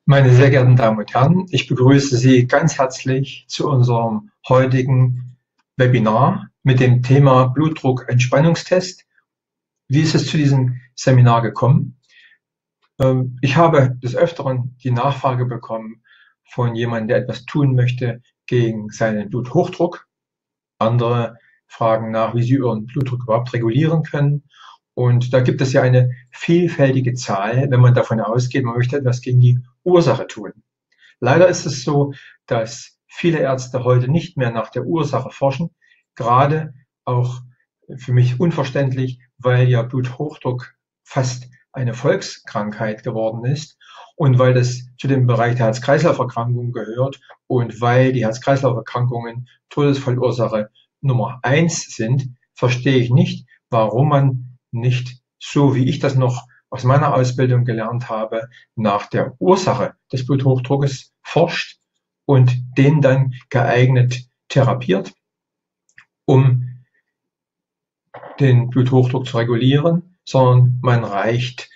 Meine sehr geehrten Damen und Herren, ich begrüße Sie ganz herzlich zu unserem heutigen Webinar mit dem Thema Blutdruck-Entspannungstest. Wie ist es zu diesem Seminar gekommen? Ich habe des Öfteren die Nachfrage bekommen von jemandem, der etwas tun möchte gegen seinen Bluthochdruck. Andere fragen nach, wie sie ihren Blutdruck überhaupt regulieren können. Und da gibt es ja eine vielfältige Zahl, wenn man davon ausgeht, man möchte etwas gegen die Ursache tun. Leider ist es so, dass viele Ärzte heute nicht mehr nach der Ursache forschen, gerade auch für mich unverständlich, weil ja Bluthochdruck fast eine Volkskrankheit geworden ist und weil das zu dem Bereich der Herz-Kreislauf-Erkrankungen gehört und weil die Herz-Kreislauf-Erkrankungen Todesfallursache Nummer 1 sind, verstehe ich nicht, warum man nicht, so wie ich das noch aus meiner Ausbildung gelernt habe, nach der Ursache des Bluthochdruckes forscht und den dann geeignet therapiert, um den Bluthochdruck zu regulieren, sondern man reicht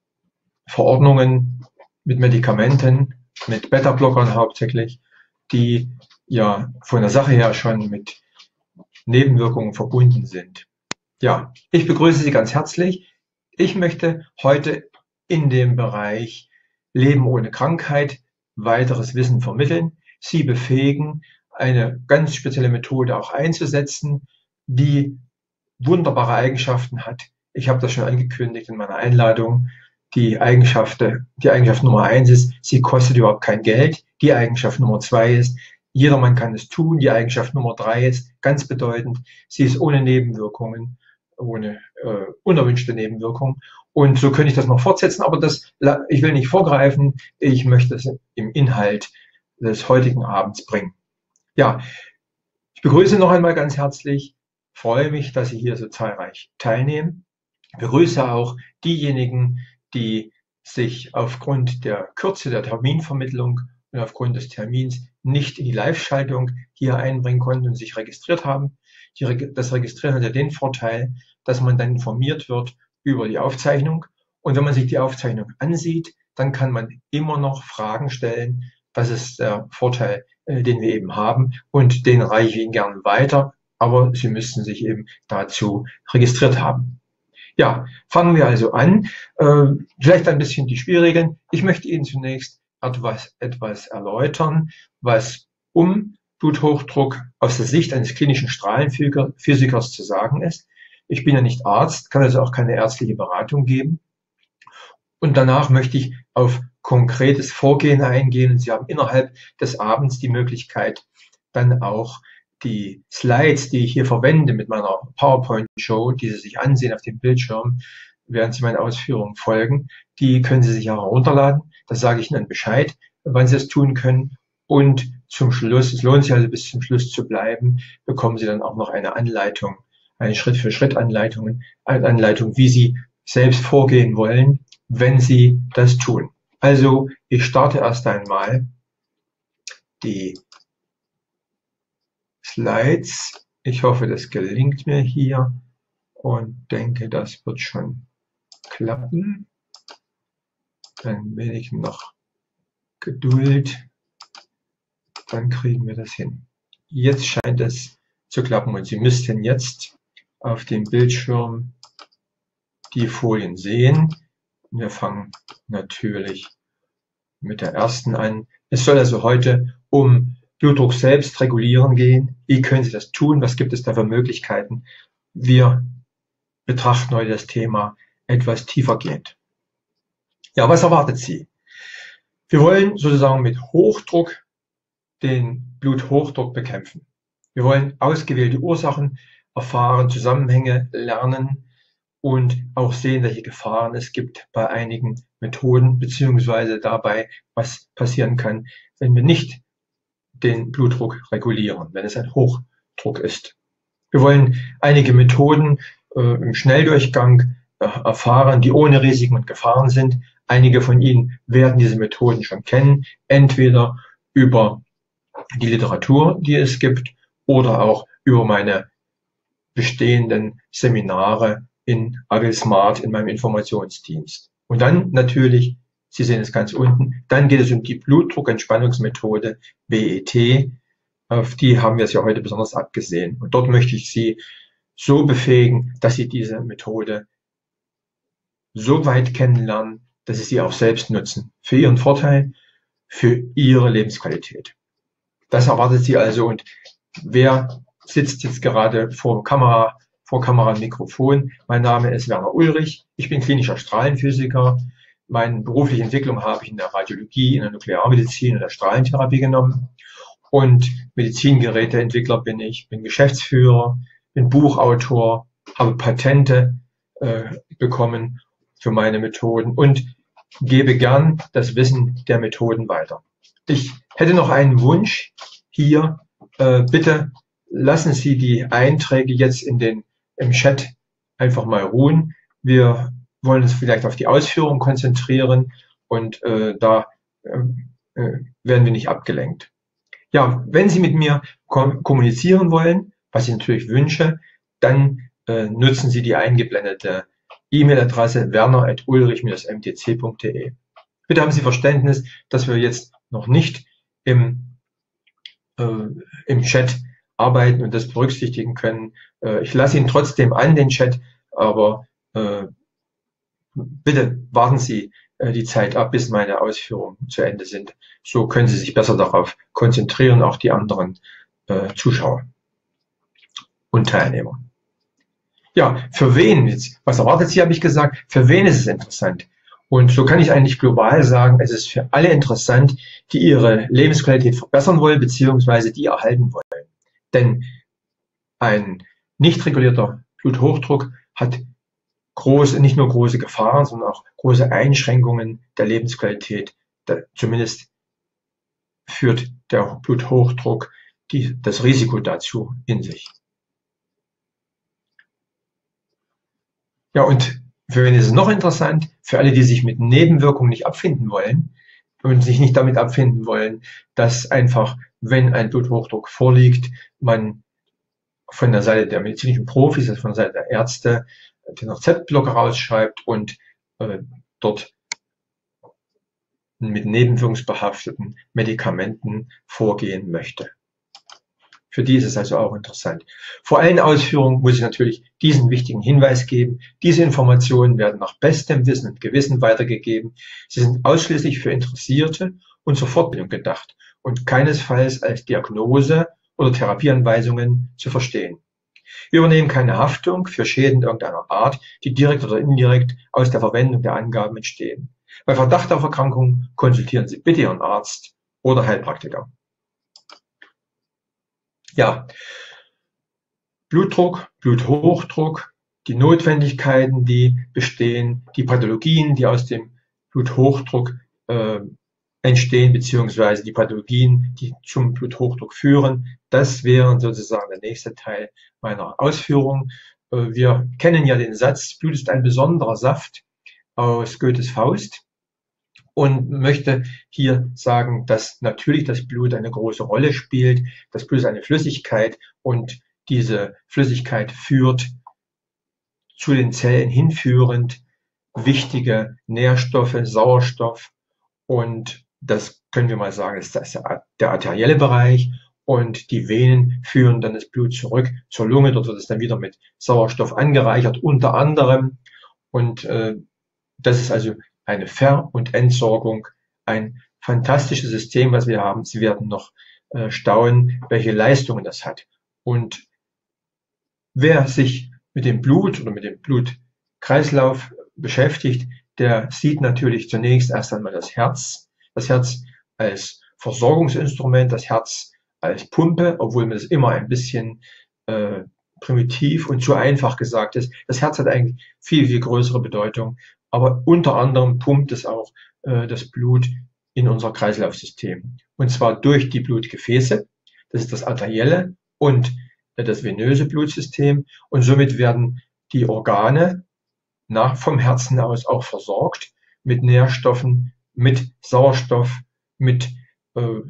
Verordnungen mit Medikamenten, mit Beta-Blockern hauptsächlich, die ja von der Sache her schon mit Nebenwirkungen verbunden sind. Ja, ich begrüße Sie ganz herzlich. Ich möchte heute in dem Bereich Leben ohne Krankheit weiteres Wissen vermitteln, Sie befähigen, eine ganz spezielle Methode auch einzusetzen, die wunderbare Eigenschaften hat. Ich habe das schon angekündigt in meiner Einladung. Die Eigenschaft Nummer 1 ist, sie kostet überhaupt kein Geld. Die Eigenschaft Nummer 2 ist, jedermann kann es tun. Die Eigenschaft Nummer 3 ist ganz bedeutend, sie ist ohne Nebenwirkungen, ohne unerwünschte Nebenwirkungen. Und so könnte ich das noch fortsetzen, aber ich will nicht vorgreifen. Ich möchte es im Inhalt des heutigen Abends bringen. Ja, ich begrüße noch einmal ganz herzlich, freue mich, dass Sie hier so zahlreich teilnehmen. Ich begrüße auch diejenigen, die sich aufgrund der Kürze der Terminvermittlung und aufgrund des Termins nicht in die Live-Schaltung hier einbringen konnten und sich registriert haben. Das Registrieren hat ja den Vorteil, dass man dann informiert wird über die Aufzeichnung. Und wenn man sich die Aufzeichnung ansieht, dann kann man immer noch Fragen stellen. Das ist der Vorteil, den wir eben haben. Und den reiche ich Ihnen gerne weiter. Aber Sie müssten sich eben dazu registriert haben. Ja, fangen wir also an. Vielleicht ein bisschen die Spielregeln. Ich möchte Ihnen zunächst etwas erläutern, was Bluthochdruck aus der Sicht eines klinischen Strahlenphysikers zu sagen ist. Ich bin ja nicht Arzt, kann also auch keine ärztliche Beratung geben. Und danach möchte ich auf konkretes Vorgehen eingehen. Und Sie haben innerhalb des Abends die Möglichkeit, dann auch die Slides, die ich hier verwende mit meiner PowerPoint-Show, die Sie sich ansehen auf dem Bildschirm, während Sie meinen Ausführungen folgen, die können Sie sich auch herunterladen. Da sage ich Ihnen Bescheid, wann Sie es tun können. Und zum Schluss, es lohnt sich also bis zum Schluss zu bleiben, bekommen Sie dann auch noch eine Anleitung, eine Schritt-für-Schritt-Anleitung, wie Sie selbst vorgehen wollen, wenn Sie das tun. Also ich starte erst einmal die Slides. Ich hoffe, das gelingt mir hier und denke, das wird schon klappen. Dann wenig noch Geduld. Dann kriegen wir das hin. Jetzt scheint es zu klappen und Sie müssten jetzt auf dem Bildschirm die Folien sehen. Wir fangen natürlich mit der ersten an. Es soll also heute um Blutdruck selbst regulieren gehen. Wie können Sie das tun? Was gibt es da für Möglichkeiten? Wir betrachten heute das Thema etwas tiefergehend. Ja, was erwartet Sie? Wir wollen sozusagen mit Hochdruck den Bluthochdruck bekämpfen. Wir wollen ausgewählte Ursachen erfahren, Zusammenhänge lernen und auch sehen, welche Gefahren es gibt bei einigen Methoden, beziehungsweise dabei, was passieren kann, wenn wir nicht den Blutdruck regulieren, wenn es ein Hochdruck ist. Wir wollen einige Methoden im Schnelldurchgang erfahren, die ohne Risiken und Gefahren sind. Einige von Ihnen werden diese Methoden schon kennen, entweder über die Literatur, die es gibt, oder auch über meine bestehenden Seminare in AgilSmart in meinem Informationsdienst. Und dann natürlich Sie sehen es ganz unten. Dann geht es um die Blutdruckentspannungsmethode BET. Auf die haben wir es ja heute besonders abgesehen. Und dort möchte ich Sie so befähigen, dass Sie diese Methode so weit kennenlernen, dass Sie sie auch selbst nutzen. Für Ihren Vorteil, für Ihre Lebensqualität. Das erwartet Sie also. Und wer sitzt jetzt gerade vor Kamera und Mikrofon? Mein Name ist Werner Ulrich. Ich bin klinischer Strahlenphysiker. Meine berufliche Entwicklung habe ich in der Radiologie, in der Nuklearmedizin und der Strahlentherapie genommen. Und Medizingeräteentwickler bin ich, bin Geschäftsführer, bin Buchautor, habe Patente bekommen für meine Methoden und gebe gern das Wissen der Methoden weiter. Ich hätte noch einen Wunsch hier. Bitte lassen Sie die Einträge jetzt im Chat einfach mal ruhen. Wir wollen uns vielleicht auf die Ausführung konzentrieren und da werden wir nicht abgelenkt. Ja, wenn Sie mit mir kommunizieren wollen, was ich natürlich wünsche, dann nutzen Sie die eingeblendete E-Mail-Adresse werner@ulrich-mtc.de. Bitte haben Sie Verständnis, dass wir jetzt noch nicht im Chat arbeiten und das berücksichtigen können. Ich lasse Ihnen trotzdem an den Chat, aber bitte warten Sie die Zeit ab, bis meine Ausführungen zu Ende sind. So können Sie sich besser darauf konzentrieren, auch die anderen Zuschauer und Teilnehmer. Ja, für wen jetzt? Was erwartet Sie, habe ich gesagt. Für wen ist es interessant? Und so kann ich eigentlich global sagen, es ist für alle interessant, die ihre Lebensqualität verbessern wollen, beziehungsweise die erhalten wollen. Denn ein nicht regulierter Bluthochdruck hat nicht nur große Gefahren, sondern auch große Einschränkungen der Lebensqualität. Zumindest führt der Bluthochdruck das Risiko dazu in sich. Ja, und für wen ist es noch interessant? Für alle, die sich mit Nebenwirkungen nicht abfinden wollen und sich nicht damit abfinden wollen, dass einfach, wenn ein Bluthochdruck vorliegt, man von der Seite der medizinischen Profis, also von der Seite der Ärzte, den Rezeptblocker rausschreibt und dort mit nebenwirkungsbehafteten Medikamenten vorgehen möchte. Für die ist es also auch interessant. Vor allen Ausführungen muss ich natürlich diesen wichtigen Hinweis geben. Diese Informationen werden nach bestem Wissen und Gewissen weitergegeben. Sie sind ausschließlich für Interessierte und zur Fortbildung gedacht und keinesfalls als Diagnose oder Therapieanweisungen zu verstehen. Wir übernehmen keine Haftung für Schäden irgendeiner Art, die direkt oder indirekt aus der Verwendung der Angaben entstehen. Bei Verdacht auf Erkrankung konsultieren Sie bitte Ihren Arzt oder Heilpraktiker. Ja, Blutdruck, Bluthochdruck, die Notwendigkeiten, die bestehen, die Pathologien, die aus dem Bluthochdruck entstehen, beziehungsweise die Pathologien, die zum Bluthochdruck führen. Das wäre sozusagen der nächste Teil meiner Ausführung. Wir kennen ja den Satz, Blut ist ein besonderer Saft aus Goethes Faust und möchte hier sagen, dass natürlich das Blut eine große Rolle spielt. Das Blut ist eine Flüssigkeit und diese Flüssigkeit führt zu den Zellen hinführend wichtige Nährstoffe, Sauerstoff und das können wir mal sagen, ist das der arterielle Bereich und die Venen führen dann das Blut zurück zur Lunge. Dort wird es dann wieder mit Sauerstoff angereichert, unter anderem. Und das ist also eine Ver- und Entsorgung, ein fantastisches System, was wir haben. Sie werden noch staunen, welche Leistungen das hat. Und wer sich mit dem Blut oder mit dem Blutkreislauf beschäftigt, der sieht natürlich zunächst erst einmal das Herz als Versorgungsinstrument, das Herz als Pumpe, obwohl mir das immer ein bisschen primitiv und zu einfach gesagt ist. Das Herz hat eigentlich viel, viel größere Bedeutung, aber unter anderem pumpt es auch das Blut in unser Kreislaufsystem. Und zwar durch die Blutgefäße, das ist das arterielle und das venöse Blutsystem. Und somit werden die Organe vom Herzen aus auch versorgt mit Nährstoffen, mit Sauerstoff, mit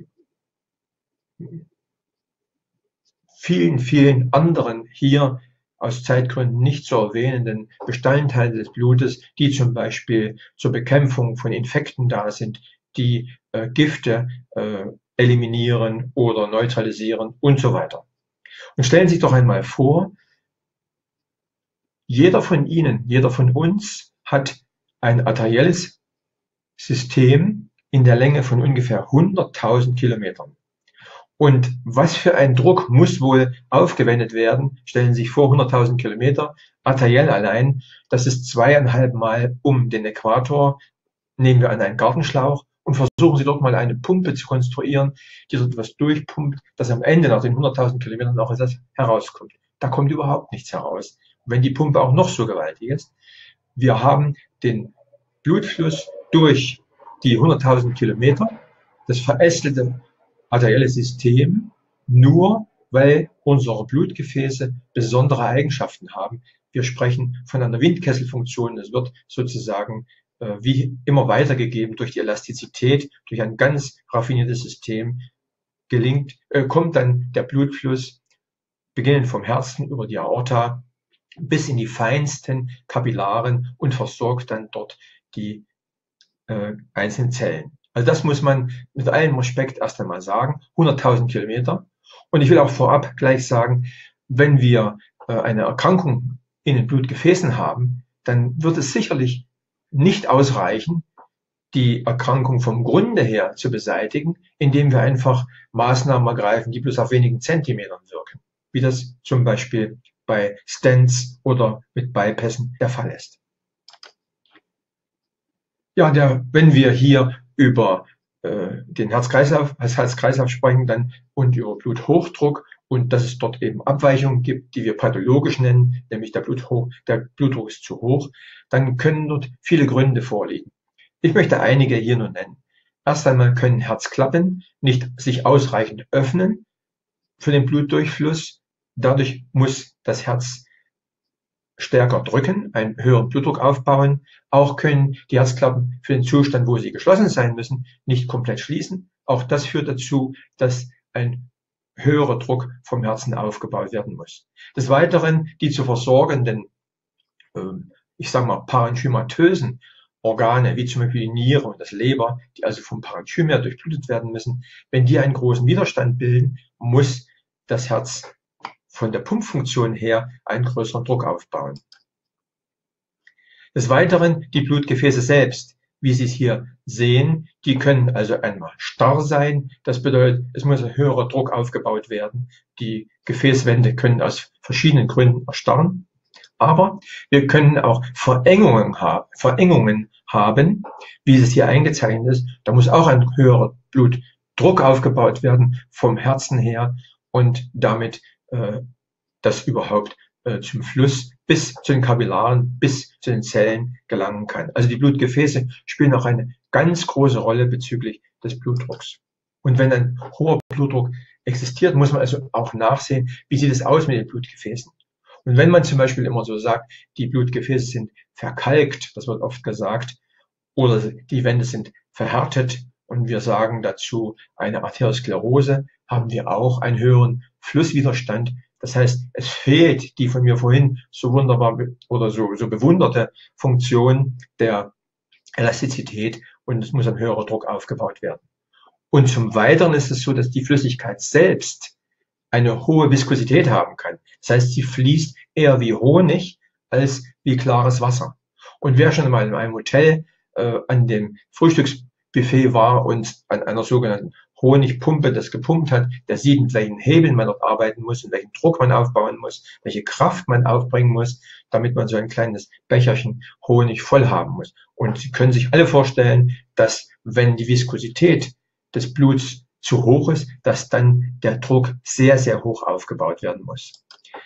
vielen, vielen anderen hier aus Zeitgründen nicht zu erwähnenden Bestandteile des Blutes, die zum Beispiel zur Bekämpfung von Infekten da sind, die Gifte eliminieren oder neutralisieren und so weiter. Und stellen Sie sich doch einmal vor, jeder von Ihnen, jeder von uns hat ein arterielles System in der Länge von ungefähr 100.000 Kilometern. Und was für ein Druck muss wohl aufgewendet werden? Stellen Sie sich vor, 100.000 Kilometer, arteriell allein, das ist 2,5 Mal um den Äquator. Nehmen wir an einen Gartenschlauch und versuchen Sie dort mal eine Pumpe zu konstruieren, die dort etwas durchpumpt, dass am Ende nach den 100.000 Kilometern auch etwas herauskommt. Da kommt überhaupt nichts heraus, wenn die Pumpe auch noch so gewaltig ist. Wir haben den Blutfluss durch die 100.000 Kilometer, das verästelte arterielle System, nur weil unsere Blutgefäße besondere Eigenschaften haben. Wir sprechen von einer Windkesselfunktion. Es wird sozusagen wie immer weitergegeben durch die Elastizität, durch ein ganz raffiniertes System kommt dann der Blutfluss beginnend vom Herzen über die Aorta bis in die feinsten Kapillaren und versorgt dann dort die einzelnen Zellen. Also das muss man mit allem Respekt erst einmal sagen, 100.000 Kilometer. Und ich will auch vorab gleich sagen, wenn wir eine Erkrankung in den Blutgefäßen haben, dann wird es sicherlich nicht ausreichen, die Erkrankung vom Grunde her zu beseitigen, indem wir einfach Maßnahmen ergreifen, die bloß auf wenigen Zentimetern wirken, wie das zum Beispiel bei Stents oder mit Bypassen der Fall ist. Ja, wenn wir hier über den Herz-Kreislauf sprechen dann und über Bluthochdruck und dass es dort eben Abweichungen gibt, die wir pathologisch nennen, nämlich der Blutdruck ist zu hoch, dann können dort viele Gründe vorliegen. Ich möchte einige hier nur nennen. Erst einmal können Herzklappen nicht sich ausreichend öffnen für den Blutdurchfluss. Dadurch muss das Herz stärker drücken, einen höheren Blutdruck aufbauen. Auch können die Herzklappen für den Zustand, wo sie geschlossen sein müssen, nicht komplett schließen. Auch das führt dazu, dass ein höherer Druck vom Herzen aufgebaut werden muss. Des Weiteren die zu versorgenden, ich sage mal, parenchymatösen Organe, wie zum Beispiel die Niere und das Leber, die also vom Parenchym her durchblutet werden müssen, wenn die einen großen Widerstand bilden, muss das Herz von der Pumpfunktion her einen größeren Druck aufbauen. Des Weiteren die Blutgefäße selbst, wie Sie es hier sehen, die können also einmal starr sein. Das bedeutet, es muss ein höherer Druck aufgebaut werden. Die Gefäßwände können aus verschiedenen Gründen erstarren. Aber wir können auch Verengungen haben, wie es hier eingezeichnet ist. Da muss auch ein höherer Blutdruck aufgebaut werden vom Herzen her und damit das überhaupt zum Fluss bis zu den Kapillaren, bis zu den Zellen gelangen kann. Also die Blutgefäße spielen auch eine ganz große Rolle bezüglich des Blutdrucks. Und wenn ein hoher Blutdruck existiert, muss man also auch nachsehen, wie sieht es aus mit den Blutgefäßen. Und wenn man zum Beispiel immer so sagt, die Blutgefäße sind verkalkt, das wird oft gesagt, oder die Wände sind verhärtet und wir sagen dazu eine Arteriosklerose, haben wir auch einen höheren Flusswiderstand. Das heißt, es fehlt die von mir vorhin so wunderbar oder so bewunderte Funktion der Elastizität und es muss ein höherer Druck aufgebaut werden. Und zum Weiteren ist es so, dass die Flüssigkeit selbst eine hohe Viskosität haben kann. Das heißt, sie fließt eher wie Honig als wie klares Wasser. Und wer schon mal in einem Hotel an dem Frühstücksbuffet war und an einer sogenannten Honigpumpe das gepumpt hat, der sieht, mit welchen Hebeln man dort arbeiten muss und welchen Druck man aufbauen muss, welche Kraft man aufbringen muss, damit man so ein kleines Becherchen Honig voll haben muss. Und Sie können sich alle vorstellen, dass wenn die Viskosität des Bluts zu hoch ist, dass dann der Druck sehr, sehr hoch aufgebaut werden muss.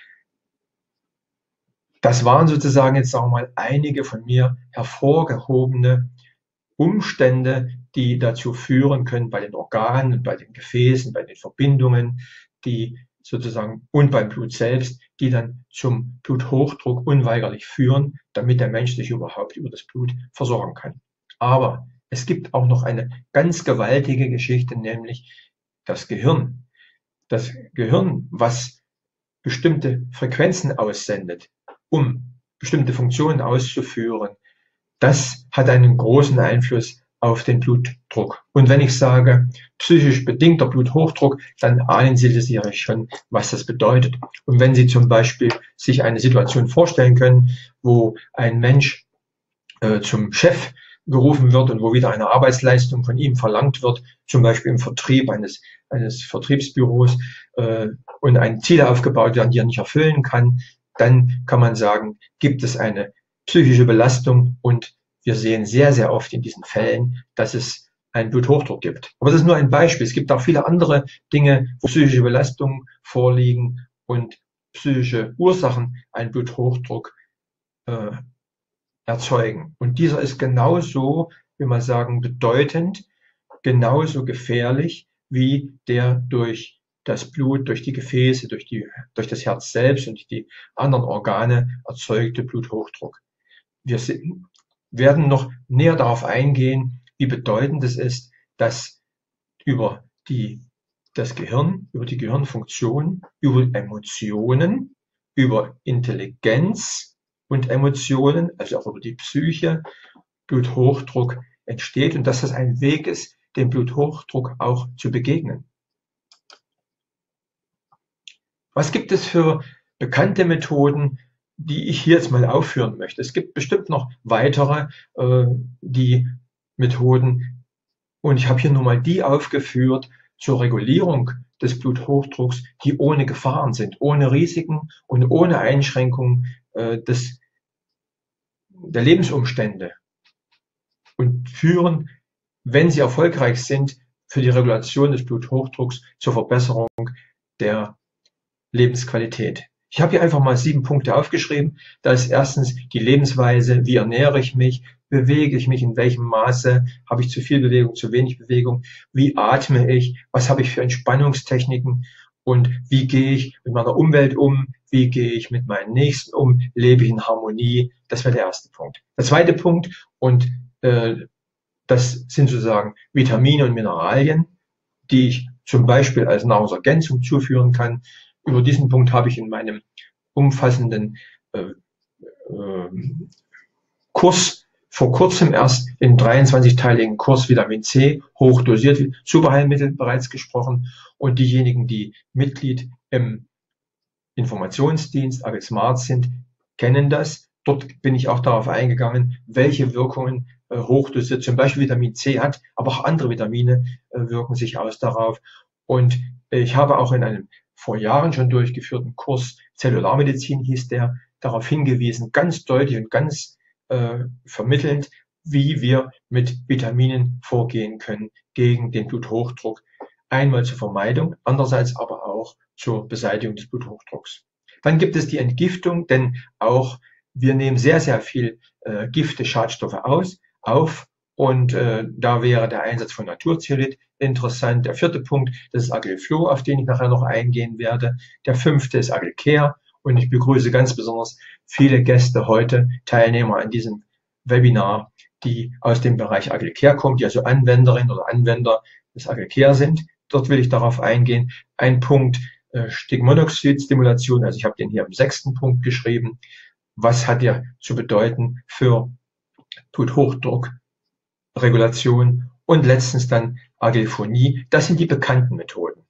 Das waren sozusagen jetzt sagen wir mal einige von mir hervorgehobene Umstände, die dazu führen können bei den Organen, bei den Gefäßen, bei den Verbindungen, die sozusagen und beim Blut selbst, die dann zum Bluthochdruck unweigerlich führen, damit der Mensch sich überhaupt über das Blut versorgen kann. Aber es gibt auch noch eine ganz gewaltige Geschichte, nämlich das Gehirn. Das Gehirn, was bestimmte Frequenzen aussendet, um bestimmte Funktionen auszuführen, das hat einen großen Einfluss auf den Blutdruck. Und wenn ich sage, psychisch bedingter Bluthochdruck, dann ahnen Sie sicherlich schon, was das bedeutet. Und wenn Sie zum Beispiel sich eine Situation vorstellen können, wo ein Mensch zum Chef gerufen wird und wo wieder eine Arbeitsleistung von ihm verlangt wird, zum Beispiel im Vertrieb eines Vertriebsbüros und ein Ziel aufgebaut werden, die er nicht erfüllen kann, dann kann man sagen, gibt es eine psychische Belastung und wir sehen sehr, sehr oft in diesen Fällen, dass es einen Bluthochdruck gibt. Aber das ist nur ein Beispiel. Es gibt auch viele andere Dinge, wo psychische Belastungen vorliegen und psychische Ursachen einen Bluthochdruck erzeugen. Und dieser ist genauso, wie man sagen, bedeutend, genauso gefährlich wie der durch das Blut, durch die Gefäße, durch das Herz selbst und die anderen Organe erzeugte Bluthochdruck. Wir werden noch näher darauf eingehen, wie bedeutend es ist, dass über das Gehirn, über die Gehirnfunktion, über Emotionen, über Intelligenz und Emotionen, also auch über die Psyche, Bluthochdruck entsteht und dass das ein Weg ist, dem Bluthochdruck auch zu begegnen. Was gibt es für bekannte Methoden, die ich hier jetzt mal aufführen möchte? Es gibt bestimmt noch weitere die Methoden und ich habe hier nur mal die aufgeführt zur Regulierung des Bluthochdrucks, die ohne Gefahren sind, ohne Risiken und ohne Einschränkungen der Lebensumstände und führen, wenn sie erfolgreich sind, für die Regulation des Bluthochdrucks zur Verbesserung der Lebensqualität. Ich habe hier einfach mal 7 Punkte aufgeschrieben. Da ist erstens die Lebensweise, wie ernähre ich mich, bewege ich mich, in welchem Maße, habe ich zu viel Bewegung, zu wenig Bewegung, wie atme ich, was habe ich für Entspannungstechniken und wie gehe ich mit meiner Umwelt um, wie gehe ich mit meinen Nächsten um, lebe ich in Harmonie. Das wäre der erste Punkt. Der zweite Punkt, und das sind sozusagen Vitamine und Mineralien, die ich zum Beispiel als Nahrungsergänzung zuführen kann. Über diesen Punkt habe ich in meinem umfassenden Kurs vor kurzem erst in 23-teiligen Kurs Vitamin C hochdosiert Superheilmittel bereits gesprochen. Und diejenigen, die Mitglied im Informationsdienst AgriSmart sind, kennen das. Dort bin ich auch darauf eingegangen, welche Wirkungen hochdosiert zum Beispiel Vitamin C hat, aber auch andere Vitamine wirken sich aus darauf. Und ich habe auch in einem vor Jahren schon durchgeführten Kurs Zellularmedizin hieß der, darauf hingewiesen, ganz deutlich und ganz vermittelnd, wie wir mit Vitaminen vorgehen können gegen den Bluthochdruck. Einmal zur Vermeidung, andererseits aber auch zur Beseitigung des Bluthochdrucks. Dann gibt es die Entgiftung, denn auch wir nehmen sehr, sehr viel Gifte, Schadstoffe auf und da wäre der Einsatz von Naturzeolit interessant. Der vierte Punkt, das ist Agilflow, auf den ich nachher noch eingehen werde. Der fünfte ist Agilcare und ich begrüße ganz besonders viele Gäste heute, Teilnehmer an diesem Webinar, die aus dem Bereich Agilcare kommen, die also Anwenderinnen oder Anwender des Agilcare sind. Dort will ich darauf eingehen. Ein Punkt, Stickmonoxid-Stimulation, also ich habe den hier im 6. Punkt geschrieben. Was hat der zu bedeuten für Bluthochdruckregulation? Und letztens dann Agilphonie. Das sind die bekannten Methoden.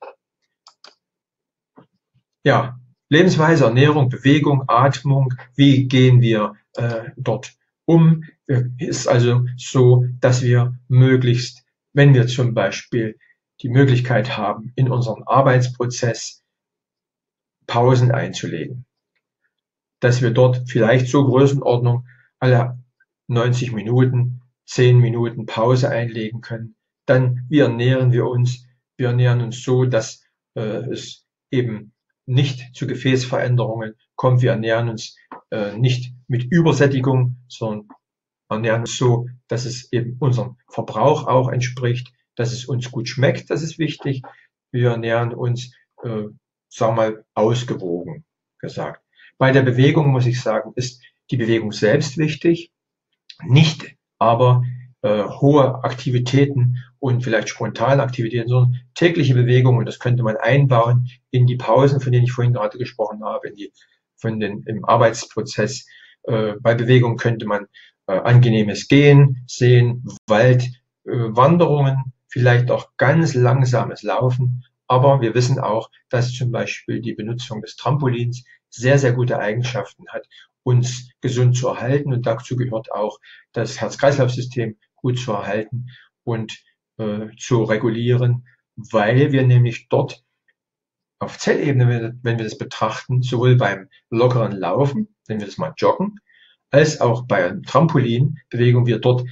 Ja, Lebensweise, Ernährung, Bewegung, Atmung, wie gehen wir dort um? Ist also so, dass wir möglichst, wenn wir zum Beispiel die Möglichkeit haben, in unseren Arbeitsprozess Pausen einzulegen, dass wir dort vielleicht zur Größenordnung alle 90 Minuten 10 Minuten Pause einlegen können. Dann, wie ernähren wir uns? Wir ernähren uns so, dass es eben nicht zu Gefäßveränderungen kommt. Wir ernähren uns nicht mit Übersättigung, sondern ernähren uns so, dass es eben unserem Verbrauch auch entspricht, dass es uns gut schmeckt, das ist wichtig. Wir ernähren uns, sagen wir mal, ausgewogen gesagt. Bei der Bewegung muss ich sagen, ist die Bewegung selbst wichtig, nicht aber hohe Aktivitäten und vielleicht spontane Aktivitäten, sondern tägliche Bewegung, und das könnte man einbauen in die Pausen, von denen ich vorhin gerade gesprochen habe, im Arbeitsprozess. Bei Bewegung könnte man angenehmes Gehen sehen, Waldwanderungen, vielleicht auch ganz langsames Laufen. Aber wir wissen auch, dass zum Beispiel die Benutzung des Trampolins sehr, sehr gute Eigenschaften hat, uns gesund zu erhalten. Und dazu gehört auch das Herz-Kreislauf-System gut zu erhalten und zu regulieren, weil wir nämlich dort auf Zellebene, wenn wir das betrachten, sowohl beim lockeren Laufen, wenn wir das mal joggen, als auch bei Trampolinbewegung wir dort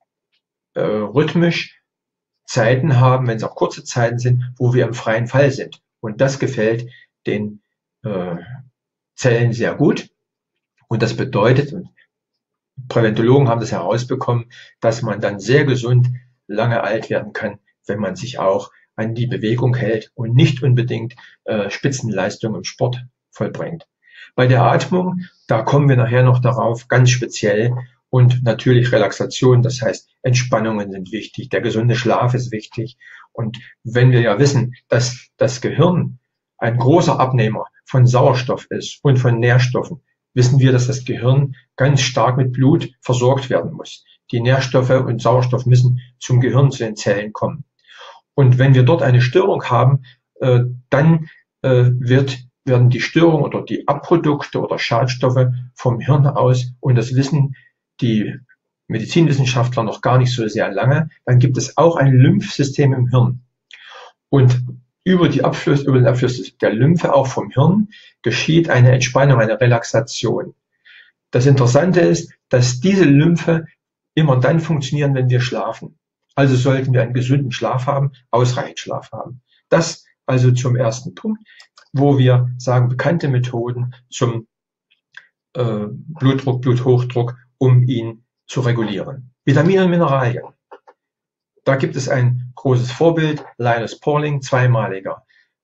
rhythmisch Zeiten haben, wenn es auch kurze Zeiten sind, wo wir im freien Fall sind. Und das gefällt den Zellen sehr gut. Und das bedeutet, und Präventologen haben das herausbekommen, dass man dann sehr gesund lange alt werden kann, wenn man sich auch an die Bewegung hält und nicht unbedingt Spitzenleistung im Sport vollbringt. Bei der Atmung, da kommen wir nachher noch darauf, ganz speziell, und natürlich Relaxation, das heißt Entspannungen sind wichtig, der gesunde Schlaf ist wichtig. Und wenn wir ja wissen, dass das Gehirn ein großer Abnehmer von Sauerstoff ist und von Nährstoffen, wissen wir, dass das Gehirn ganz stark mit Blut versorgt werden muss. Die Nährstoffe und Sauerstoff müssen zum Gehirn, zu den Zellen kommen. Und wenn wir dort eine Störung haben, dann werden die Störungen oder die Abprodukte oder Schadstoffe vom Hirn aus, und das wissen die Medizinwissenschaftler noch gar nicht so sehr lange, dann gibt es auch ein Lymphsystem im Hirn. Und über den Abfluss der Lymphe auch vom Hirn geschieht eine Entspannung, eine Relaxation. Das Interessante ist, dass diese Lymphe immer dann funktionieren, wenn wir schlafen. Also sollten wir einen gesunden Schlaf haben, ausreichend Schlaf haben. Das also zum ersten Punkt, wo wir sagen, bekannte Methoden zum Blutdruck, Bluthochdruck, um ihn zu regulieren. Vitamine und Mineralien. Da gibt es ein großes Vorbild, Linus Pauling, zweimaliger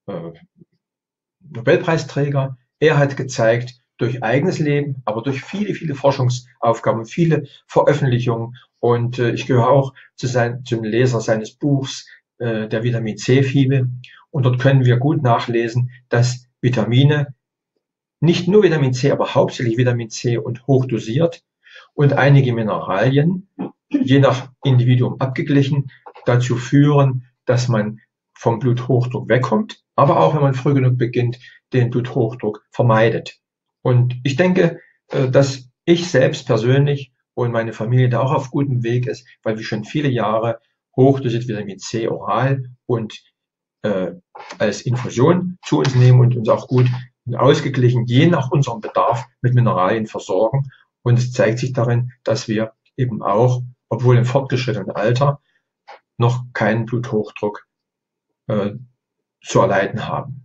Nobelpreisträger. Er hat gezeigt, durch eigenes Leben, aber durch viele, viele Forschungsaufgaben, viele Veröffentlichungen, und ich gehöre auch zum Leser seines Buchs, der Vitamin-C-Fibel, und dort können wir gut nachlesen, dass Vitamine, nicht nur Vitamin C, aber hauptsächlich Vitamin C und hochdosiert, und einige Mineralien, je nach Individuum abgeglichen, dazu führen, dass man vom Bluthochdruck wegkommt, aber auch, wenn man früh genug beginnt, den Bluthochdruck vermeidet. Und ich denke, dass ich selbst persönlich und meine Familie da auch auf gutem Weg ist, weil wir schon viele Jahre hochdosiert Vitamin C oral und als Infusion zu uns nehmen und uns auch gut und ausgeglichen, je nach unserem Bedarf, mit Mineralien versorgen. Und es zeigt sich darin, dass wir eben auch, obwohl im fortgeschrittenen Alter, noch keinen Bluthochdruck zu erleiden haben.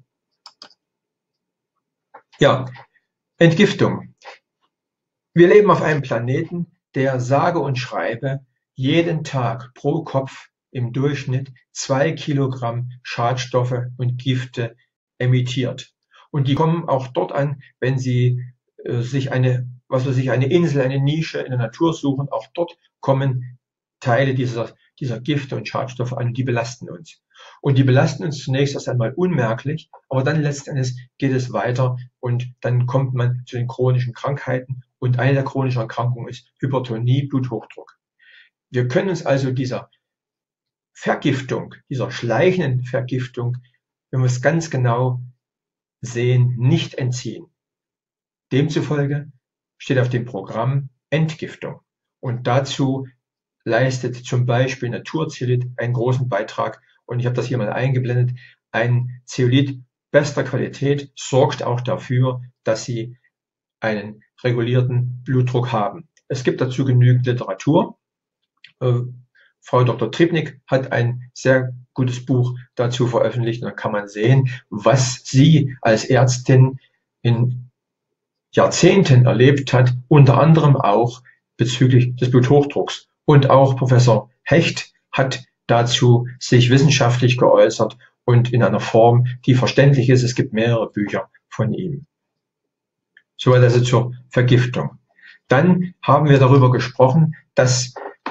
Ja, Entgiftung. Wir leben auf einem Planeten, der sage und schreibe jeden Tag pro Kopf im Durchschnitt 2 Kilogramm Schadstoffe und Gifte emittiert. Und die kommen auch dort an, wenn Sie sich eine Insel, eine Nische in der Natur suchen. Auch dort kommen Teile dieser Gifte und Schadstoffe an, die belasten uns. Und die belasten uns zunächst erst einmal unmerklich, aber dann letztendlich geht es weiter und dann kommt man zu den chronischen Krankheiten, und eine der chronischen Erkrankungen ist Hypertonie, Bluthochdruck. Wir können uns also dieser Vergiftung, dieser schleichenden Vergiftung, wenn wir es ganz genau sehen, nicht entziehen. Demzufolge steht auf dem Programm Entgiftung, und dazu leistet zum Beispiel Naturzeolit einen großen Beitrag, und ich habe das hier mal eingeblendet. Ein Zeolit bester Qualität sorgt auch dafür, dass Sie einen regulierten Blutdruck haben. Es gibt dazu genügend Literatur. Frau Dr. Tribnik hat ein sehr gutes Buch dazu veröffentlicht, und da kann man sehen, was sie als Ärztin in Jahrzehnten erlebt hat, unter anderem auch bezüglich des Bluthochdrucks. Und auch Professor Hecht hat dazu sich wissenschaftlich geäußert und in einer Form, die verständlich ist. Es gibt mehrere Bücher von ihm. Soweit also zur Vergiftung. Dann haben wir darüber gesprochen, dass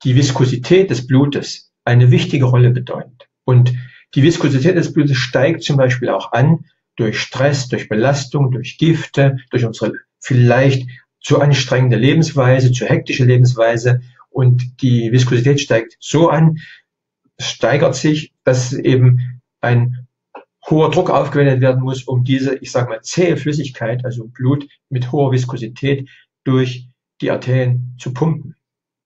die Viskosität des Blutes eine wichtige Rolle bedeutet. Und die Viskosität des Blutes steigt zum Beispiel auch an durch Stress, durch Belastung, durch Gifte, durch unsere vielleicht zu anstrengende Lebensweise, zu hektische Lebensweise. Und die Viskosität steigt so an, steigert sich, dass eben ein hoher Druck aufgewendet werden muss, um diese, ich sage mal, zähe Flüssigkeit, also Blut mit hoher Viskosität, durch die Arterien zu pumpen.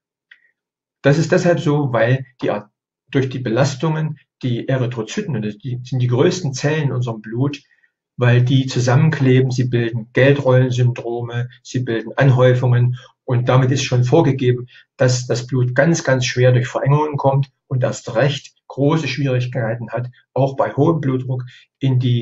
Das ist deshalb so, weil durch die Belastungen die Erythrozyten, und das sind die größten Zellen in unserem Blut, weil die zusammenkleben, sie bilden Geldrollensyndrome, sie bilden Anhäufungen und damit ist schon vorgegeben, dass das Blut ganz, ganz schwer durch Verengungen kommt und erst recht große Schwierigkeiten hat, auch bei hohem Blutdruck in die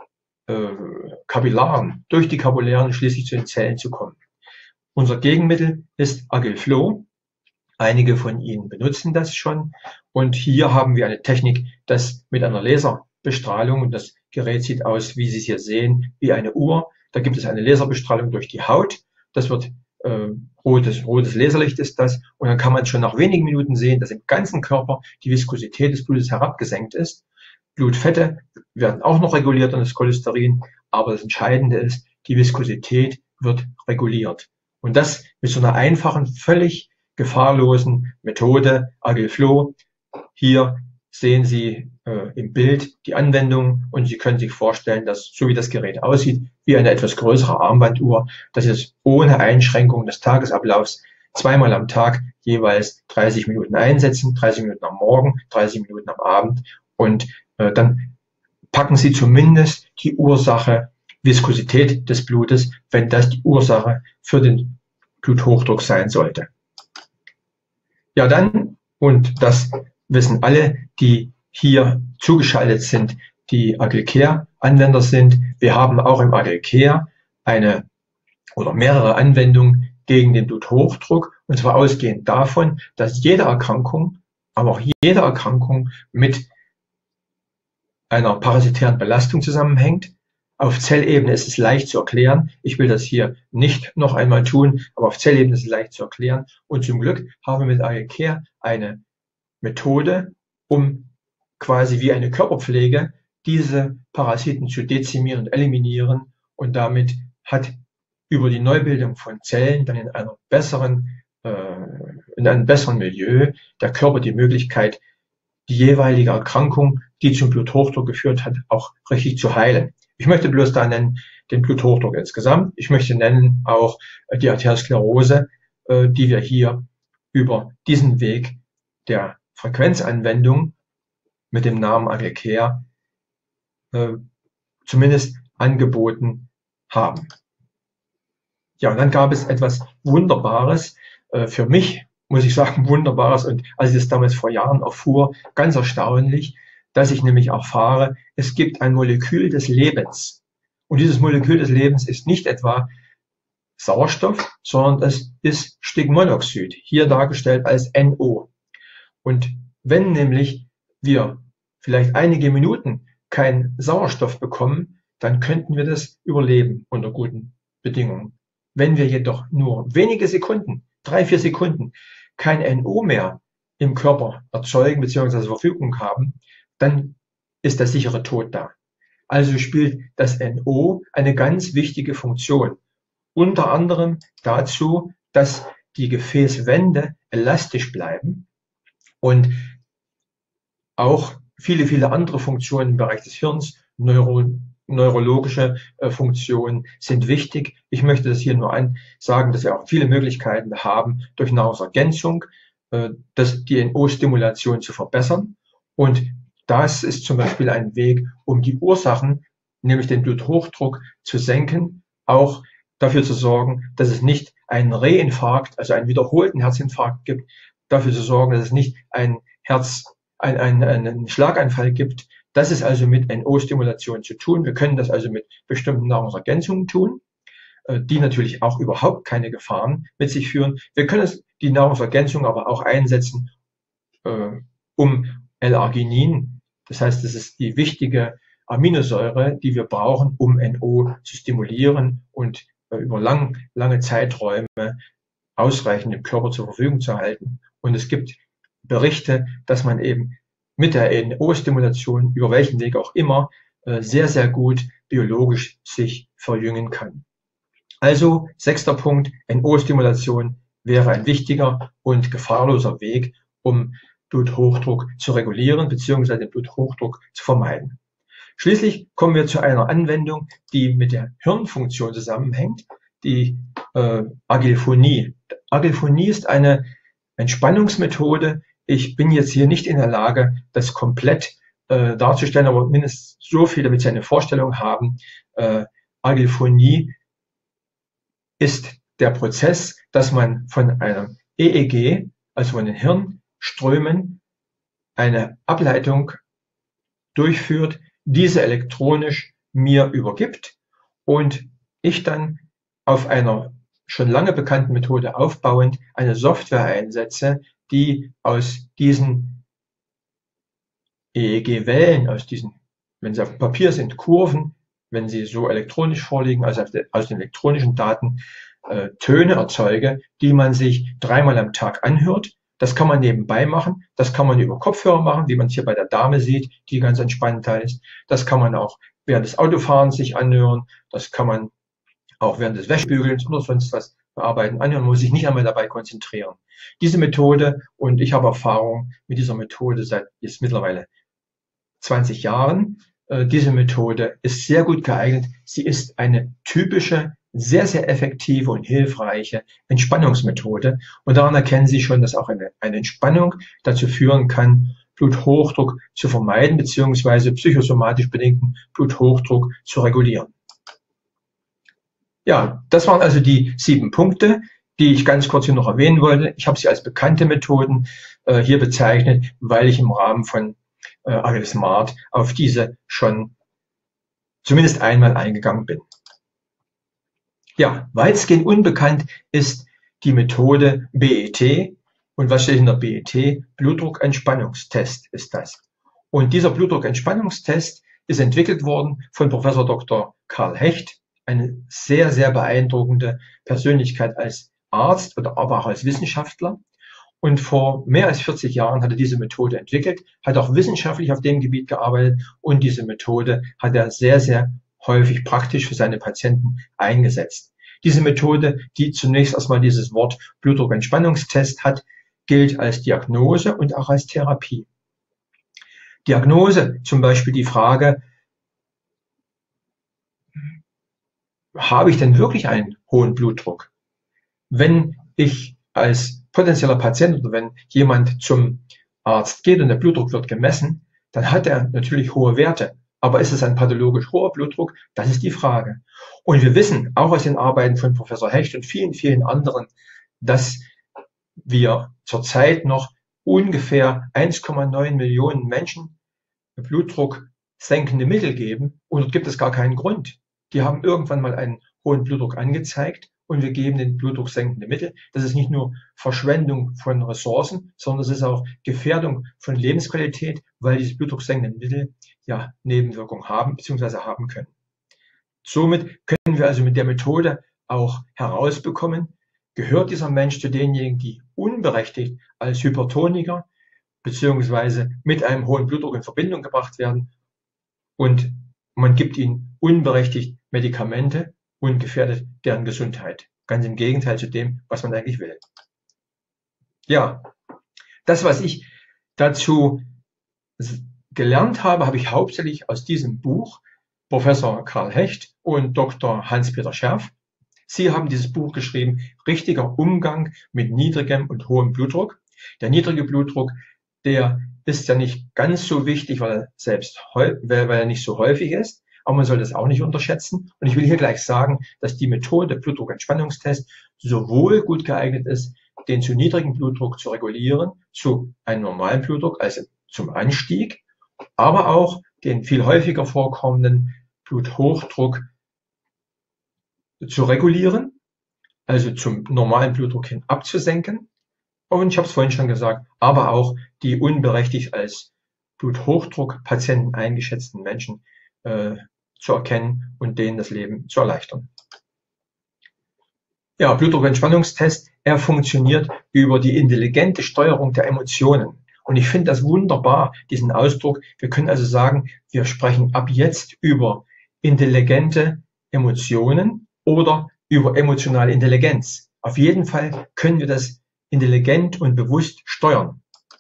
Kapillaren, durch die Kapillaren schließlich zu den Zellen zu kommen. Unser Gegenmittel ist Agilflow. Einige von Ihnen benutzen das schon. Und hier haben wir eine Technik, das mit einer Laserbestrahlung, und das Gerät sieht aus, wie Sie es hier sehen, wie eine Uhr. Da gibt es eine Laserbestrahlung durch die Haut. Das wird rotes Laserlicht ist das. Und dann kann man schon nach wenigen Minuten sehen, dass im ganzen Körper die Viskosität des Blutes herabgesenkt ist. Blutfette werden auch noch reguliert und das Cholesterin. Aber das Entscheidende ist, die Viskosität wird reguliert. Und das mit so einer einfachen, völlig gefahrlosen Methode, Agilflow. Hier sehen Sie im Bild die Anwendung und Sie können sich vorstellen, dass, so wie das Gerät aussieht, wie eine etwas größere Armbanduhr, dass Sie es ohne Einschränkung des Tagesablaufs zweimal am Tag jeweils 30 Minuten einsetzen, 30 Minuten am Morgen, 30 Minuten am Abend und dann packen Sie zumindest die Ursache Viskosität des Blutes, wenn das die Ursache für den Bluthochdruck sein sollte. Ja, dann, und das wissen alle, die hier zugeschaltet sind, die Agilcare-Anwender sind, wir haben auch im Agilcare eine oder mehrere Anwendungen gegen den Bluthochdruck, und zwar ausgehend davon, dass jede Erkrankung, aber auch jede Erkrankung mit einer parasitären Belastung zusammenhängt. Auf Zellebene ist es leicht zu erklären. Ich will das hier nicht noch einmal tun, aber auf Zellebene ist es leicht zu erklären. Und zum Glück haben wir mit Agilcare eine Methode, um quasi wie eine Körperpflege diese Parasiten zu dezimieren und eliminieren. Und damit hat über die Neubildung von Zellen dann in einem besseren Milieu der Körper die Möglichkeit, die jeweilige Erkrankung, die zum Bluthochdruck geführt hat, auch richtig zu heilen. Ich möchte bloß da nennen den Bluthochdruck insgesamt. Ich möchte nennen auch die Arteriosklerose, die wir hier über diesen Weg der Frequenzanwendung mit dem Namen Agilcare zumindest angeboten haben. Ja, und dann gab es etwas Wunderbares, für mich muss ich sagen, Wunderbares, und als ich das damals vor Jahren erfuhr, ganz erstaunlich, dass ich nämlich erfahre, es gibt ein Molekül des Lebens. Und dieses Molekül des Lebens ist nicht etwa Sauerstoff, sondern es ist Stigmonoxid, hier dargestellt als NO. Und wenn nämlich wir vielleicht einige Minuten keinen Sauerstoff bekommen, dann könnten wir das überleben unter guten Bedingungen. Wenn wir jedoch nur wenige Sekunden, 3-4 Sekunden, kein NO mehr im Körper erzeugen bzw. zur Verfügung haben, dann ist der sichere Tod da. Also spielt das NO eine ganz wichtige Funktion. Unter anderem dazu, dass die Gefäßwände elastisch bleiben und auch viele, viele andere Funktionen im Bereich des Hirns, neurologische Funktionen sind wichtig. Ich möchte das hier nur sagen, dass wir auch viele Möglichkeiten haben, durch Nahrungsergänzung die NO-Stimulation zu verbessern. Und das ist zum Beispiel ein Weg, um die Ursachen, nämlich den Bluthochdruck, zu senken, auch dafür zu sorgen, dass es nicht einen Reinfarkt, also einen wiederholten Herzinfarkt gibt, dafür zu sorgen, dass es nicht einen Schlaganfall gibt. Das ist also mit NO-Stimulation zu tun. Wir können das also mit bestimmten Nahrungsergänzungen tun, die natürlich auch überhaupt keine Gefahren mit sich führen. Wir können die Nahrungsergänzung aber auch einsetzen, um L-Arginin, das heißt, das ist die wichtige Aminosäure, die wir brauchen, um NO zu stimulieren und über lange Zeiträume ausreichend im Körper zur Verfügung zu halten. Und es gibt Berichte, dass man eben mit der NO-Stimulation, über welchen Weg auch immer, sehr, sehr gut biologisch sich verjüngen kann. Also 6. Punkt, NO-Stimulation wäre ein wichtiger und gefahrloser Weg, um Bluthochdruck zu regulieren bzw. den Bluthochdruck zu vermeiden. Schließlich kommen wir zu einer Anwendung, die mit der Hirnfunktion zusammenhängt, die Agilphonie. Agilphonie ist eine Entspannungsmethode. Ich bin jetzt hier nicht in der Lage, das komplett darzustellen, aber mindestens so viel, damit Sie eine Vorstellung haben. Agilphonie ist der Prozess, dass man von einem EEG, also von den Hirnströmen, eine Ableitung durchführt, diese elektronisch mir übergibt und ich dann auf einer schon lange bekannten Methode aufbauend eine Software einsetze, die aus diesen EEG-Wellen, aus diesen, wenn sie auf dem Papier sind, Kurven, wenn sie so elektronisch vorliegen, also aus den elektronischen Daten Töne erzeuge, die man sich 3-mal am Tag anhört. Das kann man nebenbei machen, das kann man über Kopfhörer machen, wie man es hier bei der Dame sieht, die ganz entspannt da ist. Das kann man auch während des Autofahrens sich anhören, das kann man auch während des Wäschebügelns oder sonst was bearbeiten, anhören, muss sich nicht einmal dabei konzentrieren. Diese Methode, und ich habe Erfahrung mit dieser Methode seit jetzt mittlerweile 20 Jahren, diese Methode ist sehr gut geeignet. Sie ist eine typische, sehr, sehr effektive und hilfreiche Entspannungsmethode. Und daran erkennen Sie schon, dass auch eine Entspannung dazu führen kann, Bluthochdruck zu vermeiden bzw. psychosomatisch bedingten Bluthochdruck zu regulieren. Ja, das waren also die 7 Punkte, die ich ganz kurz hier noch erwähnen wollte. Ich habe sie als bekannte Methoden hier bezeichnet, weil ich im Rahmen von Agile Smart auf diese schon zumindest einmal eingegangen bin. Ja, weitestgehend unbekannt ist die Methode BET. Und was steht hinter BET? Blutdruckentspannungstest ist das. Und dieser Blutdruckentspannungstest ist entwickelt worden von Professor Dr. Karl Hecht, eine sehr, sehr beeindruckende Persönlichkeit als Arzt oder aber auch als Wissenschaftler. Und vor mehr als 40 Jahren hat er diese Methode entwickelt, hat auch wissenschaftlich auf dem Gebiet gearbeitet und diese Methode hat er sehr, sehr häufig praktisch für seine Patienten eingesetzt. Diese Methode, die zunächst erstmal dieses Wort Blutdruckentspannungstest hat, gilt als Diagnose und auch als Therapie. Diagnose, zum Beispiel die Frage, habe ich denn wirklich einen hohen Blutdruck? Wenn ich als potenzieller Patient oder wenn jemand zum Arzt geht und der Blutdruck wird gemessen, dann hat er natürlich hohe Werte. Aber ist es ein pathologisch hoher Blutdruck? Das ist die Frage. Und wir wissen auch aus den Arbeiten von Professor Hecht und vielen, vielen anderen, dass wir zurzeit noch ungefähr 1,9 Millionen Menschen Blutdruck senkende Mittel geben und dort gibt es gar keinen Grund. Die haben irgendwann mal einen hohen Blutdruck angezeigt und wir geben den Blutdruck senkende Mittel. Das ist nicht nur Verschwendung von Ressourcen, sondern es ist auch Gefährdung von Lebensqualität, weil diese blutdrucksenkenden Mittel ja Nebenwirkungen haben bzw. haben können. Somit können wir also mit der Methode auch herausbekommen, gehört dieser Mensch zu denjenigen, die unberechtigt als Hypertoniker bzw. mit einem hohen Blutdruck in Verbindung gebracht werden und man gibt ihnen unberechtigt Medikamente und gefährdet deren Gesundheit. Ganz im Gegenteil zu dem, was man eigentlich will. Ja, das, was ich dazu gelernt habe, habe ich hauptsächlich aus diesem Buch Professor Karl Hecht und Dr. Hans-Peter Scherf. Sie haben dieses Buch geschrieben, Richtiger Umgang mit niedrigem und hohem Blutdruck. Der niedrige Blutdruck, der ist ja nicht ganz so wichtig, weil er nicht so häufig ist, aber man soll das auch nicht unterschätzen. Und ich will hier gleich sagen, dass die Methode Blutdruckentspannungstest sowohl gut geeignet ist, den zu niedrigen Blutdruck zu regulieren, zu einem normalen Blutdruck, also zum Anstieg, aber auch den viel häufiger vorkommenden Bluthochdruck zu regulieren, also zum normalen Blutdruck hin abzusenken. Und ich habe es vorhin schon gesagt, aber auch die unberechtigt als Bluthochdruckpatienten eingeschätzten Menschen zu erkennen und denen das Leben zu erleichtern. Ja, Blutdruckentspannungstest er funktioniert über die intelligente Steuerung der Emotionen. Und ich finde das wunderbar, diesen Ausdruck. Wir können also sagen, wir sprechen ab jetzt über intelligente Emotionen oder über emotionale Intelligenz. Auf jeden Fall können wir das intelligent und bewusst steuern.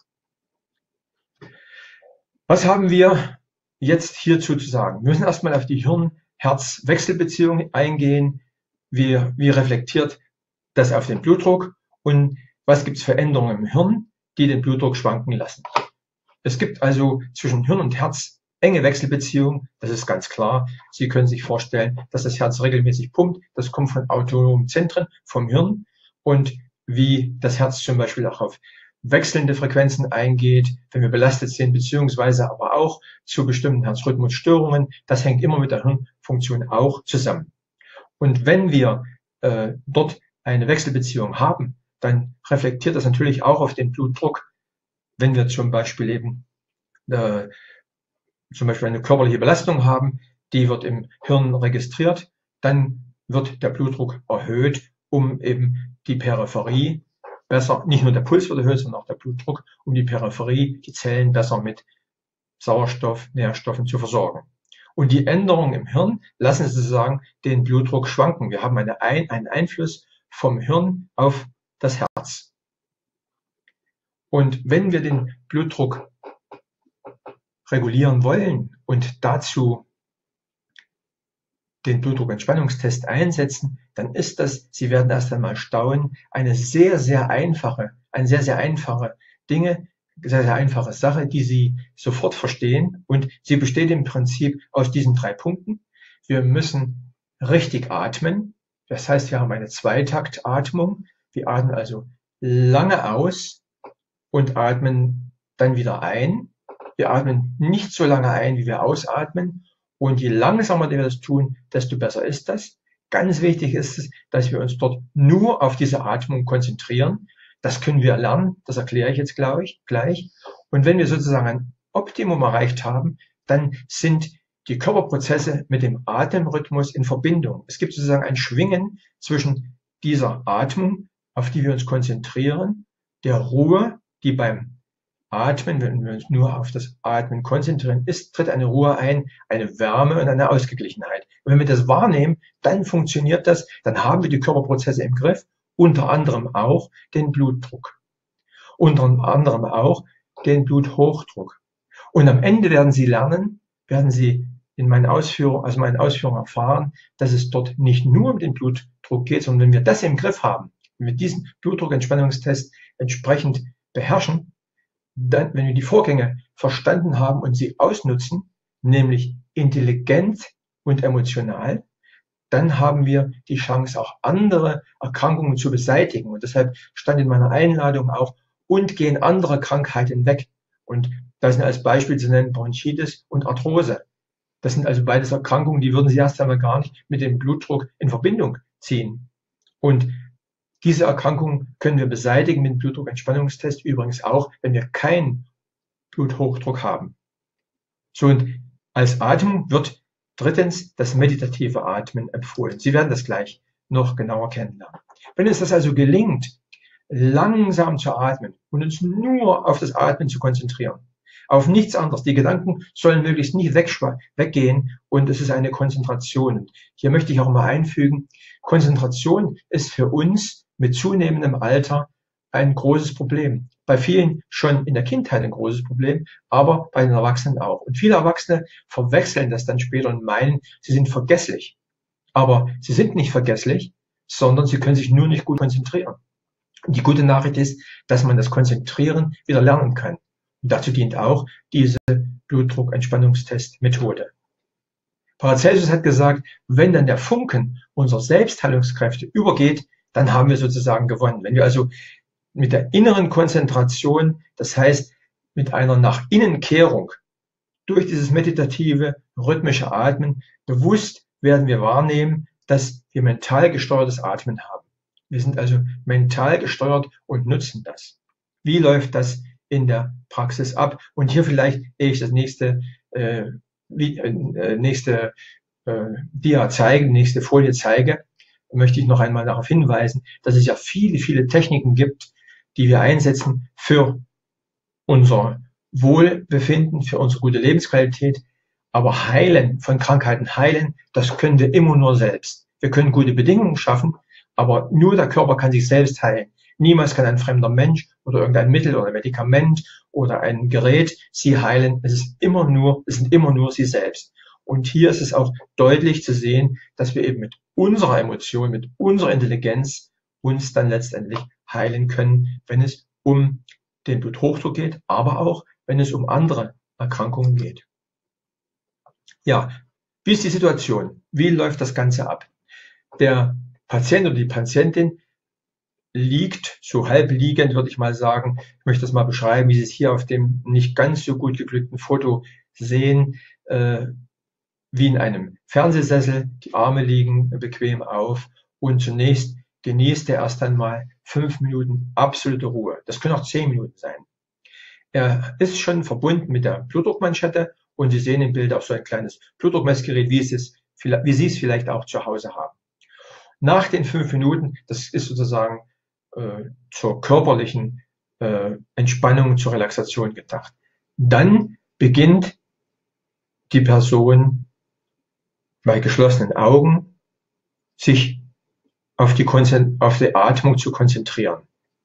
Was haben wir jetzt hierzu zu sagen? Wir müssen erstmal auf die Hirn-Herz-Wechselbeziehung eingehen. Wie reflektiert das auf den Blutdruck und was gibt es für Änderungen im Hirn, die den Blutdruck schwanken lassen? Es gibt also zwischen Hirn und Herz enge Wechselbeziehungen, das ist ganz klar. Sie können sich vorstellen, dass das Herz regelmäßig pumpt. Das kommt von autonomen Zentren vom Hirn und wie das Herz zum Beispiel auch auf wechselnde Frequenzen eingeht, wenn wir belastet sind, beziehungsweise aber auch zu bestimmten Herzrhythmusstörungen. Das hängt immer mit der Hirnfunktion auch zusammen. Und wenn wir dort eine Wechselbeziehung haben, dann reflektiert das natürlich auch auf den Blutdruck. Wenn wir zum Beispiel eben eine körperliche Belastung haben, die wird im Hirn registriert, dann wird der Blutdruck erhöht, um eben die Peripherie besser, nicht nur der Puls wird erhöht, sondern auch der Blutdruck, um die Peripherie, die Zellen besser mit Sauerstoff, Nährstoffen zu versorgen. Und die Änderungen im Hirn lassen sozusagen den Blutdruck schwanken. Wir haben einen Einfluss vom Hirn auf das Herz. Und wenn wir den Blutdruck regulieren wollen und dazu den Blutdruckentspannungstest einsetzen, dann ist das, Sie werden erst einmal staunen, eine sehr, sehr einfache Sache, die Sie sofort verstehen. Und sie besteht im Prinzip aus diesen 3 Punkten. Wir müssen richtig atmen. Das heißt, wir haben eine Zweitaktatmung. Wir atmen also lange aus und atmen dann wieder ein. Wir atmen nicht so lange ein, wie wir ausatmen. Und je langsamer wir das tun, desto besser ist das. Ganz wichtig ist es, dass wir uns dort nur auf diese Atmung konzentrieren. Das können wir lernen, das erkläre ich jetzt gleich. Und wenn wir sozusagen ein Optimum erreicht haben, dann sind die Körperprozesse mit dem Atemrhythmus in Verbindung. Es gibt sozusagen ein Schwingen zwischen dieser Atmung, auf die wir uns konzentrieren, der Ruhe, die beim Atmen, wenn wir uns nur auf das Atmen konzentrieren, tritt eine Ruhe ein, eine Wärme und eine Ausgeglichenheit. Und wenn wir das wahrnehmen, dann funktioniert das, dann haben wir die Körperprozesse im Griff, unter anderem auch den Blutdruck, unter anderem auch den Bluthochdruck. Und am Ende werden Sie in meinen Ausführungen erfahren, dass es dort nicht nur um den Blutdruck geht, sondern wenn wir das im Griff haben, wenn wir diesen Blutdruckentspannungstest entsprechend beherrschen, dann, wenn wir die Vorgänge verstanden haben und sie ausnutzen, nämlich intelligent und emotional, dann haben wir die Chance, auch andere Erkrankungen zu beseitigen. Und deshalb stand in meiner Einladung auch, und gehen andere Krankheiten weg. Und das sind als Beispiel zu nennen Bronchitis und Arthrose. Das sind also beides Erkrankungen, die würden Sie erst einmal gar nicht mit dem Blutdruck in Verbindung ziehen. Und diese Erkrankungen können wir beseitigen mit dem Blutdruckentspannungstest, übrigens auch, wenn wir keinen Bluthochdruck haben. So, und als Atmung wird drittens das meditative Atmen empfohlen. Sie werden das gleich noch genauer kennenlernen. Wenn uns das also gelingt, langsam zu atmen und uns nur auf das Atmen zu konzentrieren, auf nichts anderes. Die Gedanken sollen möglichst nicht weggehen und es ist eine Konzentration. Hier möchte ich auch mal einfügen, Konzentration ist für uns mit zunehmendem Alter ein großes Problem. Bei vielen schon in der Kindheit ein großes Problem, aber bei den Erwachsenen auch. Und viele Erwachsene verwechseln das dann später und meinen, sie sind vergesslich. Aber sie sind nicht vergesslich, sondern sie können sich nur nicht gut konzentrieren. Und die gute Nachricht ist, dass man das Konzentrieren wieder lernen kann. Und dazu dient auch diese Blutdruckentspannungstest-Methode. Paracelsus hat gesagt, wenn dann der Funken unserer Selbstheilungskräfte übergeht, dann haben wir sozusagen gewonnen. Wenn wir also mit der inneren Konzentration, das heißt mit einer nach innen Kehrung durch dieses meditative, rhythmische Atmen, bewusst werden wir wahrnehmen, dass wir mental gesteuertes Atmen haben. Wir sind also mental gesteuert und nutzen das. Wie läuft das in der Praxis ab? Und hier vielleicht, ehe ich das nächste Dia zeige, nächste Folie zeige, möchte ich noch einmal darauf hinweisen, dass es ja viele, viele Techniken gibt, die wir einsetzen für unser Wohlbefinden, für unsere gute Lebensqualität. Aber heilen, von Krankheiten heilen, das können wir immer nur selbst. Wir können gute Bedingungen schaffen, aber nur der Körper kann sich selbst heilen. Niemals kann ein fremder Mensch oder irgendein Mittel oder ein Medikament oder ein Gerät sie heilen. Es sind immer nur sie selbst. Und hier ist es auch deutlich zu sehen, dass wir eben mit unserer Emotion, mit unserer Intelligenz uns dann letztendlich heilen können, wenn es um den Bluthochdruck geht, aber auch, wenn es um andere Erkrankungen geht. Ja, wie ist die Situation? Wie läuft das Ganze ab? Der Patient oder die Patientin liegt, so halb liegend, würde ich mal sagen. Ich möchte das mal beschreiben, wie Sie es hier auf dem nicht ganz so gut geglückten Foto sehen, wie in einem Fernsehsessel. Die Arme liegen bequem auf und zunächst genießt er erst einmal 5 Minuten absolute Ruhe. Das können auch 10 Minuten sein. Er ist schon verbunden mit der Blutdruckmanschette und Sie sehen im Bild auch so ein kleines Blutdruckmessgerät, wie Sie es vielleicht auch zu Hause haben. Nach den 5 Minuten, das ist sozusagen zur körperlichen Entspannung, zur Relaxation gedacht. Dann beginnt die Person bei geschlossenen Augen sich auf die Atmung zu konzentrieren.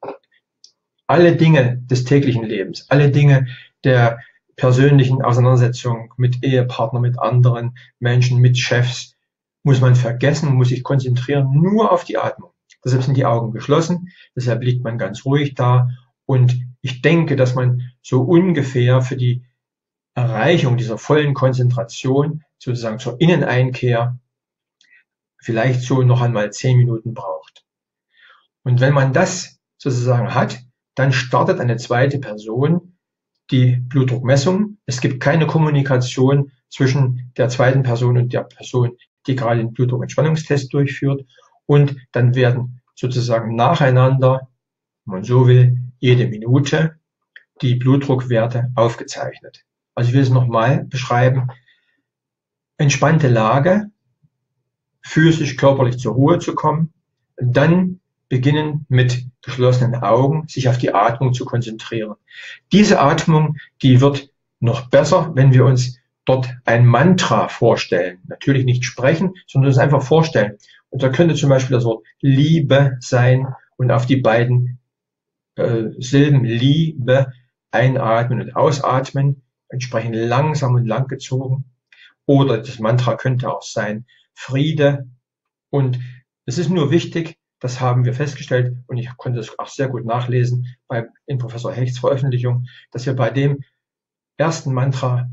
Alle Dinge des täglichen Lebens, alle Dinge der persönlichen Auseinandersetzung mit Ehepartnern, mit anderen Menschen, mit Chefs, muss man vergessen, muss sich konzentrieren nur auf die Atmung. Deshalb sind die Augen geschlossen, deshalb liegt man ganz ruhig da und ich denke, dass man so ungefähr für die Erreichung dieser vollen Konzentration, sozusagen zur Inneneinkehr, vielleicht so noch einmal 10 Minuten braucht. Und wenn man das sozusagen hat, dann startet eine zweite Person die Blutdruckmessung. Es gibt keine Kommunikation zwischen der zweiten Person und der Person, die gerade den Blutdruckentspannungstest durchführt. Und dann werden sozusagen nacheinander, wenn man so will, jede Minute die Blutdruckwerte aufgezeichnet. Also ich will es nochmal beschreiben. Entspannte Lage, physisch, körperlich zur Ruhe zu kommen, dann beginnen mit geschlossenen Augen, sich auf die Atmung zu konzentrieren. Diese Atmung, die wird noch besser, wenn wir uns dort ein Mantra vorstellen. Natürlich nicht sprechen, sondern es einfach vorstellen. Und da könnte zum Beispiel das Wort Liebe sein und auf die beiden Silben Liebe einatmen und ausatmen, entsprechend langsam und lang gezogen. Oder das Mantra könnte auch sein Friede. Und es ist nur wichtig, das haben wir festgestellt und ich konnte das auch sehr gut nachlesen in Professor Hechts Veröffentlichung, dass wir bei dem ersten Mantra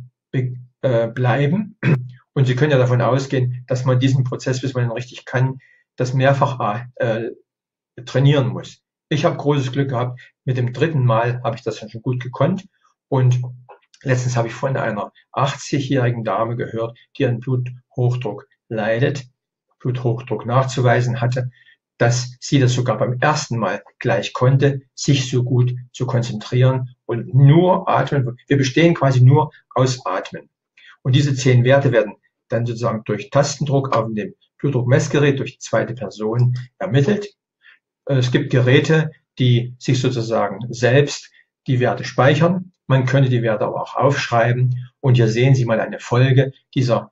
bleiben. Und Sie können ja davon ausgehen, dass man diesen Prozess, bis man ihn richtig kann, das mehrfach trainieren muss. Ich habe großes Glück gehabt. Mit dem 3. Mal habe ich das schon gut gekonnt. Und letztens habe ich von einer 80-jährigen Dame gehört, die an Bluthochdruck leidet, Bluthochdruck nachzuweisen hatte, dass sie das sogar beim ersten Mal gleich konnte, sich so gut zu konzentrieren und nur atmen. Wir bestehen quasi nur aus Atmen. Und diese 10 Werte werden dann sozusagen durch Tastendruck auf dem Blutdruckmessgerät durch die zweite Person ermittelt. Es gibt Geräte, die sich sozusagen selbst die Werte speichern. Man könnte die Werte aber auch aufschreiben. Und hier sehen Sie mal eine Folge dieser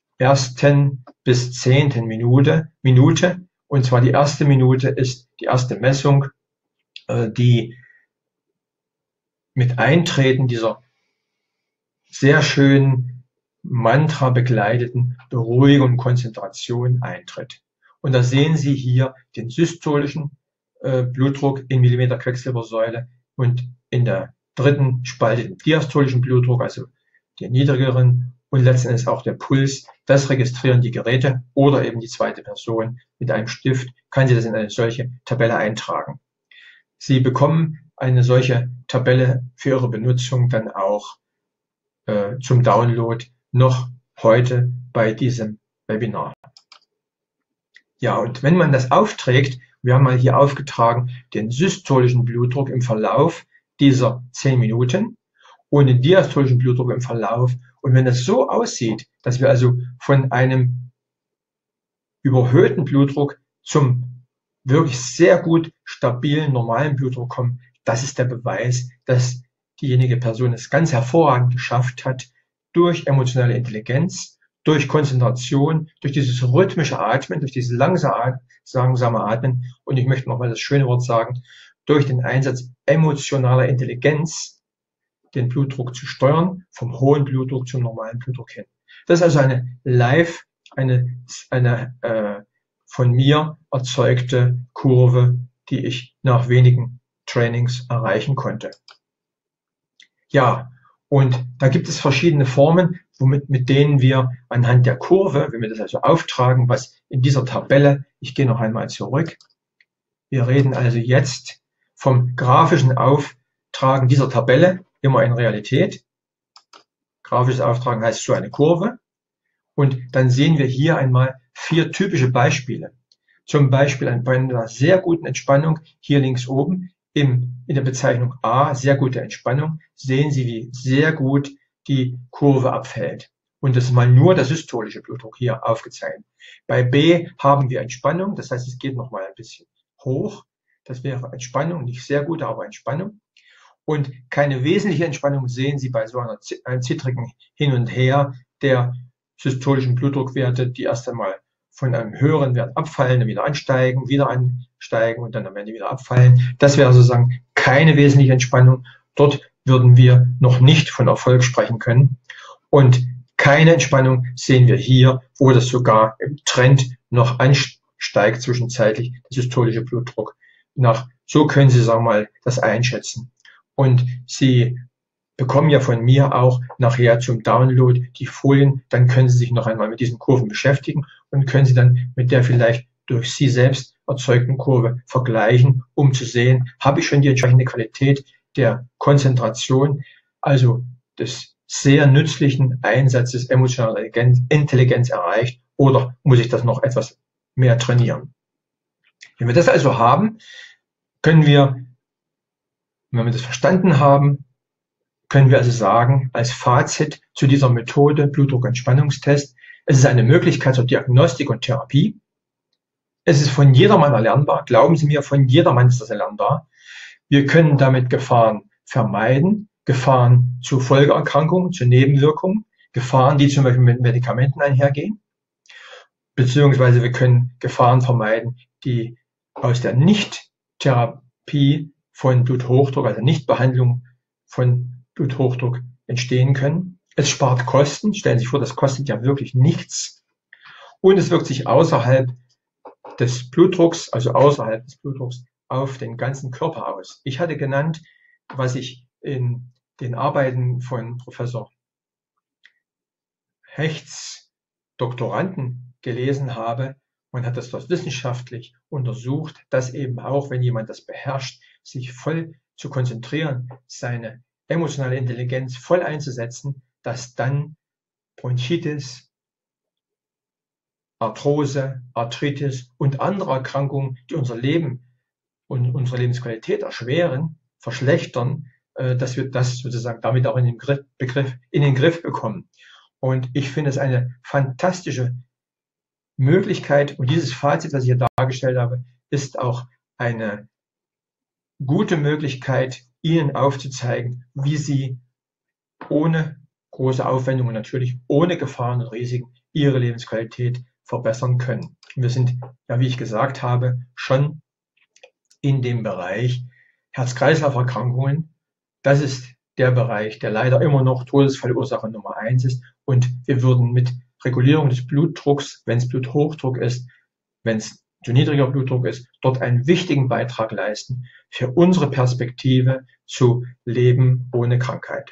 ersten bis 10. Minute. Und zwar die erste Minute ist die erste Messung, die mit Eintreten dieser sehr schönen Mantra begleiteten Beruhigung und Konzentration eintritt. Und da sehen Sie hier den systolischen Blutdruck in Millimeter Quecksilbersäule und in der dritten Spalte den diastolischen Blutdruck, also den niedrigeren, und letzten Endes auch der Puls. Das registrieren die Geräte oder eben die zweite Person mit einem Stift, kann sie das in eine solche Tabelle eintragen. Sie bekommen eine solche Tabelle für Ihre Benutzung dann auch zum Download noch heute bei diesem Webinar. Ja, und wenn man das aufträgt, wir haben mal hier aufgetragen den systolischen Blutdruck im Verlauf dieser 10 Minuten und den diastolischen Blutdruck im Verlauf. Und wenn das so aussieht, dass wir also von einem überhöhten Blutdruck zum wirklich sehr gut stabilen, normalen Blutdruck kommen, das ist der Beweis, dass diejenige Person es ganz hervorragend geschafft hat, durch emotionale Intelligenz, durch Konzentration, durch dieses rhythmische Atmen, durch dieses langsame Atmen und ich möchte nochmal das schöne Wort sagen, durch den Einsatz emotionaler Intelligenz den Blutdruck zu steuern, vom hohen Blutdruck zum normalen Blutdruck hin. Das ist also eine von mir erzeugte Kurve, die ich nach wenigen Trainings erreichen konnte. Ja, und da gibt es verschiedene Formen, mit denen wir anhand der Kurve, wenn wir das also auftragen, was in dieser Tabelle, ich gehe noch einmal zurück, wir reden also jetzt vom grafischen Auftragen dieser Tabelle, immer in Realität. Grafisches Auftragen heißt so eine Kurve. Und dann sehen wir hier einmal 4 typische Beispiele. Zum Beispiel bei einer sehr guten Entspannung, hier links oben, in der Bezeichnung A, sehr gute Entspannung, sehen Sie, wie sehr gut die Kurve abfällt. Und das ist mal nur der systolische Blutdruck hier aufgezeigt. Bei B haben wir Entspannung, das heißt, es geht noch mal ein bisschen hoch. Das wäre Entspannung, nicht sehr gute, aber Entspannung. Und keine wesentliche Entspannung sehen Sie bei so einem zittrigen Hin und Her der systolischen Blutdruckwerte, die erst einmal von einem höheren Wert abfallen, dann wieder ansteigen, wieder ansteigen und dann am Ende wieder abfallen. Das wäre sozusagen keine wesentliche Entspannung. Dort würden wir noch nicht von Erfolg sprechen können. Und keine Entspannung sehen wir hier, wo das sogar im Trend noch ansteigt zwischenzeitlich, der systolische Blutdruck. So können Sie, sagen wir mal, das einschätzen. Und Sie bekommen ja von mir auch nachher zum Download die Folien, dann können Sie sich noch einmal mit diesen Kurven beschäftigen und können Sie dann mit der vielleicht durch Sie selbst erzeugten Kurve vergleichen, um zu sehen, habe ich schon die entsprechende Qualität der Konzentration, also des sehr nützlichen Einsatzes emotionaler Intelligenz erreicht oder muss ich das noch etwas mehr trainieren? Wenn wir das also haben, können wir, wenn wir das verstanden haben, können wir also sagen, als Fazit zu dieser Methode Blutdruckentspannungstest, es ist eine Möglichkeit zur Diagnostik und Therapie. Es ist von jedermann erlernbar. Glauben Sie mir, von jedermann ist das erlernbar. Wir können damit Gefahren vermeiden, Gefahren zu Folgeerkrankungen, zu Nebenwirkungen, Gefahren, die zum Beispiel mit Medikamenten einhergehen, beziehungsweise wir können Gefahren vermeiden, die aus der Nicht-Therapie von Bluthochdruck, also Nichtbehandlung von Bluthochdruck entstehen können. Es spart Kosten. Stellen Sie sich vor, das kostet ja wirklich nichts. Und es wirkt sich außerhalb des Blutdrucks, also außerhalb des Blutdrucks, auf den ganzen Körper aus. Ich hatte genannt, was ich in den Arbeiten von Professor Hechts Doktoranden gelesen habe. Man hat das dort wissenschaftlich untersucht, dass eben auch, wenn jemand das beherrscht, sich voll zu konzentrieren, seine emotionale Intelligenz voll einzusetzen, dass dann Bronchitis, Arthrose, Arthritis und andere Erkrankungen, die unser Leben und unsere Lebensqualität erschweren, verschlechtern, dass wir das sozusagen damit auch in den Griff bekommen. Und ich finde es eine fantastische Möglichkeit und dieses Fazit, was ich hier dargestellt habe, ist auch eine gute Möglichkeit, Ihnen aufzuzeigen, wie Sie ohne große Aufwendungen, natürlich ohne Gefahren und Risiken, Ihre Lebensqualität verbessern können. Wir sind, ja, wie ich gesagt habe, schon in dem Bereich Herz-Kreislauf-Erkrankungen. Das ist der Bereich, der leider immer noch Todesfallursache Nummer 1 ist. Und wir würden mit Regulierung des Blutdrucks, wenn es Bluthochdruck ist, wenn es zu niedriger Blutdruck ist, dort einen wichtigen Beitrag leisten für unsere Perspektive zu Leben ohne Krankheit.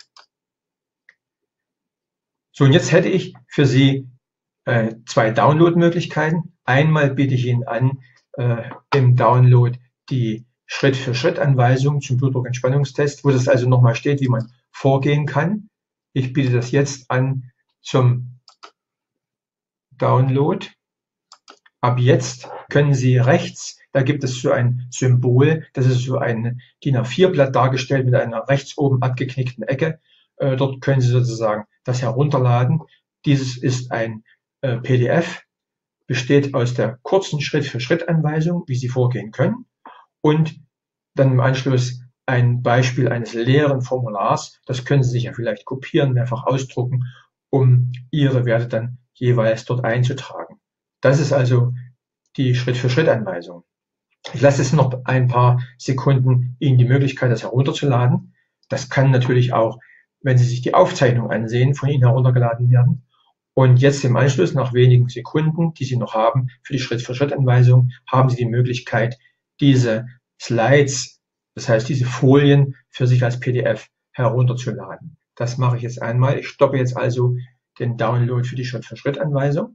So, und jetzt hätte ich für Sie 2 Download-Möglichkeiten. Einmal biete ich Ihnen an, im Download die Schritt-für-Schritt-Anweisung zum Blutdruckentspannungstest, wo das also nochmal steht, wie man vorgehen kann. Ich biete das jetzt an zum Download. Ab jetzt können Sie rechts, da gibt es so ein Symbol, das ist so ein DIN A4-Blatt dargestellt mit einer rechts oben abgeknickten Ecke. Dort können Sie sozusagen das herunterladen. Dieses ist ein PDF besteht aus der kurzen Schritt-für-Schritt-Anweisung, wie Sie vorgehen können, und dann im Anschluss ein Beispiel eines leeren Formulars. Das können Sie sich ja vielleicht kopieren, mehrfach ausdrucken, um Ihre Werte dann jeweils dort einzutragen. Das ist also die Schritt-für-Schritt-Anweisung. Ich lasse jetzt noch ein paar Sekunden Ihnen die Möglichkeit, das herunterzuladen. Das kann natürlich auch, wenn Sie sich die Aufzeichnung ansehen, von Ihnen heruntergeladen werden. Und jetzt im Anschluss, nach wenigen Sekunden, die Sie noch haben für die Schritt-für-Schritt-Anweisung, haben Sie die Möglichkeit, diese Slides, das heißt diese Folien, für sich als PDF herunterzuladen. Das mache ich jetzt einmal. Ich stoppe jetzt also den Download für die Schritt-für-Schritt-Anweisung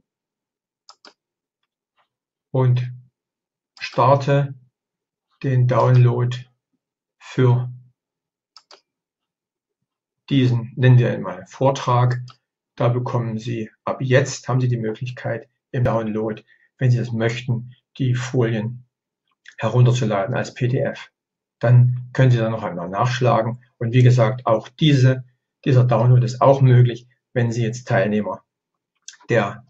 und starte den Download für diesen, nennen wir ihn mal Vortrag. Da bekommen Sie ab jetzt, haben Sie die Möglichkeit im Download, wenn Sie das möchten, die Folien herunterzuladen als PDF. Dann können Sie dann noch einmal nachschlagen. Und wie gesagt, auch dieser Download ist auch möglich, wenn Sie jetzt Teilnehmer der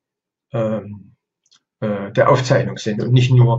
Aufzeichnung sind und nicht nur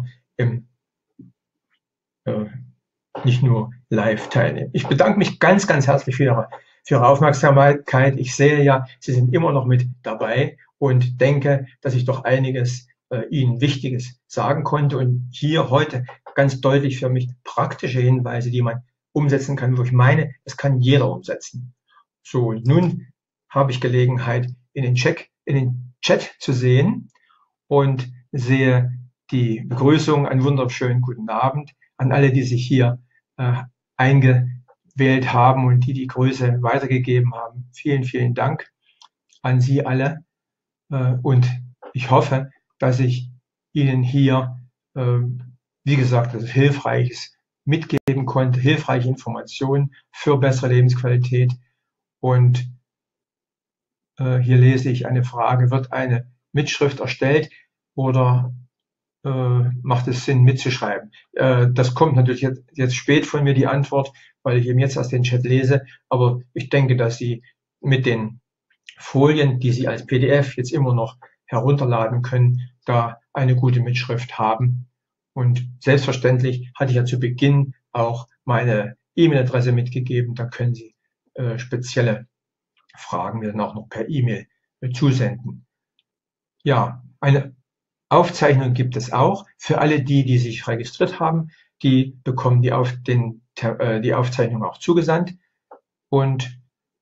live teilnehmen. Ich bedanke mich ganz, ganz herzlich für Ihre Aufmerksamkeit. Ich sehe ja, Sie sind immer noch mit dabei und denke, dass ich doch einiges Ihnen Wichtiges sagen konnte und hier heute ganz deutlich für mich praktische Hinweise, die man umsetzen kann, wo ich meine, das kann jeder umsetzen. So, nun habe ich Gelegenheit, in den Chat zu sehen und sehe die Begrüßung, einen wunderschönen guten Abend an alle, die sich hier eingewählt haben und die Grüße weitergegeben haben. Vielen, vielen Dank an Sie alle und ich hoffe, dass ich Ihnen hier, wie gesagt, das Hilfreiches mitgeben konnte, hilfreiche Informationen für bessere Lebensqualität. Und hier lese ich eine Frage: Wird eine Mitschrift erstellt oder macht es Sinn mitzuschreiben? Das kommt natürlich jetzt spät von mir, die Antwort, weil ich eben jetzt erst den Chat lese, aber ich denke, dass Sie mit den Folien, die Sie als PDF jetzt immer noch herunterladen können, da eine gute Mitschrift haben. Und selbstverständlich hatte ich ja zu Beginn auch meine E-Mail-Adresse mitgegeben, da können Sie spezielle Fragen mir dann auch noch per E-Mail zusenden. Ja, eine Aufzeichnung gibt es auch für alle die sich registriert haben. Die bekommen die Aufzeichnung auch zugesandt. Und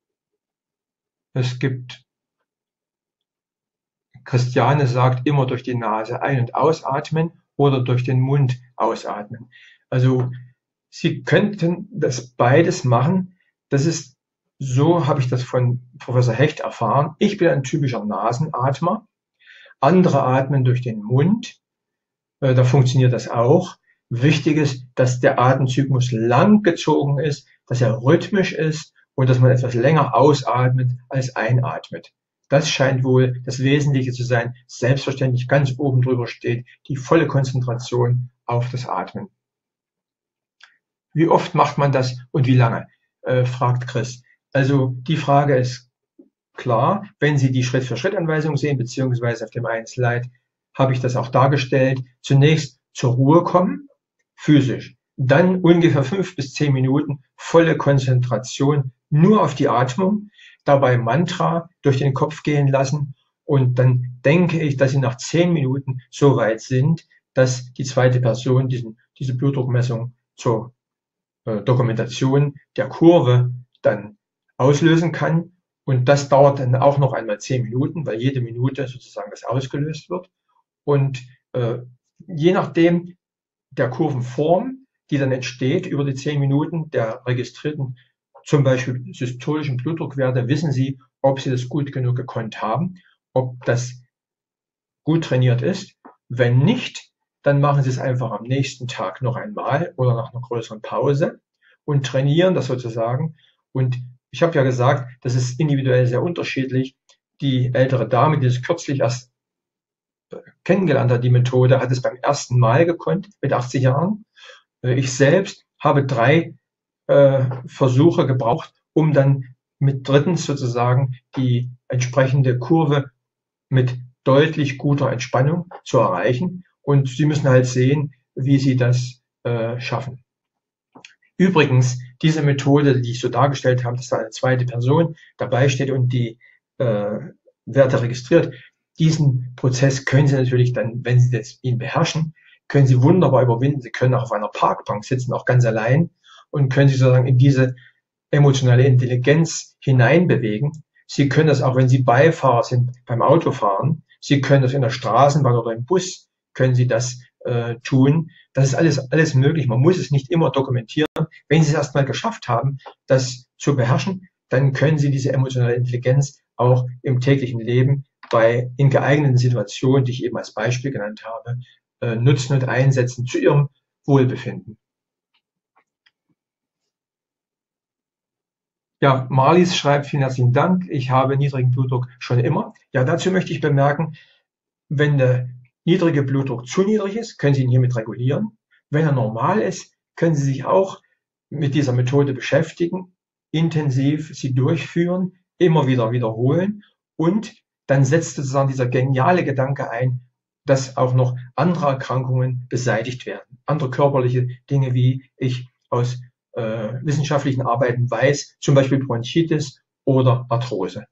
es gibt, Christiane sagt, immer durch die Nase ein- und ausatmen oder durch den Mund ausatmen. Also Sie könnten das beides machen. Das ist, so habe ich das von Professor Hecht erfahren. Ich bin ein typischer Nasenatmer. Andere atmen durch den Mund, da funktioniert das auch. Wichtig ist, dass der Atemzyklus lang gezogen ist, dass er rhythmisch ist und dass man etwas länger ausatmet als einatmet. Das scheint wohl das Wesentliche zu sein. Selbstverständlich ganz oben drüber steht die volle Konzentration auf das Atmen. Wie oft macht man das und wie lange? Fragt Chris. Also die Frage ist klar, wenn Sie die Schritt-für-Schritt-Anweisung sehen, beziehungsweise auf dem einen Slide habe ich das auch dargestellt. Zunächst zur Ruhe kommen, physisch. Dann ungefähr 5 bis 10 Minuten volle Konzentration nur auf die Atmung, dabei Mantra durch den Kopf gehen lassen. Und dann denke ich, dass Sie nach 10 Minuten so weit sind, dass die zweite Person diese Blutdruckmessung zur Dokumentation der Kurve dann auslösen kann. Und das dauert dann auch noch einmal 10 Minuten, weil jede Minute sozusagen das ausgelöst wird. Und je nachdem der Kurvenform, die dann entsteht über die 10 Minuten der registrierten, zum Beispiel systolischen Blutdruckwerte, wissen Sie, ob Sie das gut genug gekonnt haben, ob das gut trainiert ist. Wenn nicht, dann machen Sie es einfach am nächsten Tag noch einmal oder nach einer größeren Pause und trainieren das sozusagen. Und ich habe ja gesagt, das ist individuell sehr unterschiedlich. Die ältere Dame, die es kürzlich erst kennengelernt hat, die Methode, hat es beim ersten Mal gekonnt mit 80 Jahren. Ich selbst habe 3 Versuche gebraucht, um dann mit drittens sozusagen die entsprechende Kurve mit deutlich guter Entspannung zu erreichen. Und Sie müssen halt sehen, wie Sie das schaffen. Übrigens, diese Methode, die ich so dargestellt habe, dass da eine zweite Person dabei steht und die Werte registriert, diesen Prozess können Sie natürlich dann, wenn Sie ihn beherrschen, können Sie wunderbar überwinden. Sie können auch auf einer Parkbank sitzen, auch ganz allein, und können sich sozusagen in diese emotionale Intelligenz hineinbewegen. Sie können das auch, wenn Sie Beifahrer sind beim Autofahren. Sie können das in der Straßenbahn oder im Bus, können Sie das tun. Das ist alles möglich. Man muss es nicht immer dokumentieren. Wenn Sie es erstmal geschafft haben, das zu beherrschen, dann können Sie diese emotionale Intelligenz auch im täglichen Leben in geeigneten Situationen, die ich eben als Beispiel genannt habe, nutzen und einsetzen zu Ihrem Wohlbefinden. Ja, Marlies schreibt, vielen herzlichen Dank. Ich habe niedrigen Blutdruck schon immer. Ja, dazu möchte ich bemerken, wenn der niedrige Blutdruck zu niedrig ist, können Sie ihn hiermit regulieren. Wenn er normal ist, können Sie sich auch mit dieser Methode beschäftigen, intensiv sie durchführen, immer wieder wiederholen, und dann setzt sozusagen dieser geniale Gedanke ein, dass auch noch andere Erkrankungen beseitigt werden. Andere körperliche Dinge, wie ich aus wissenschaftlichen Arbeiten weiß, zum Beispiel Bronchitis oder Arthrose.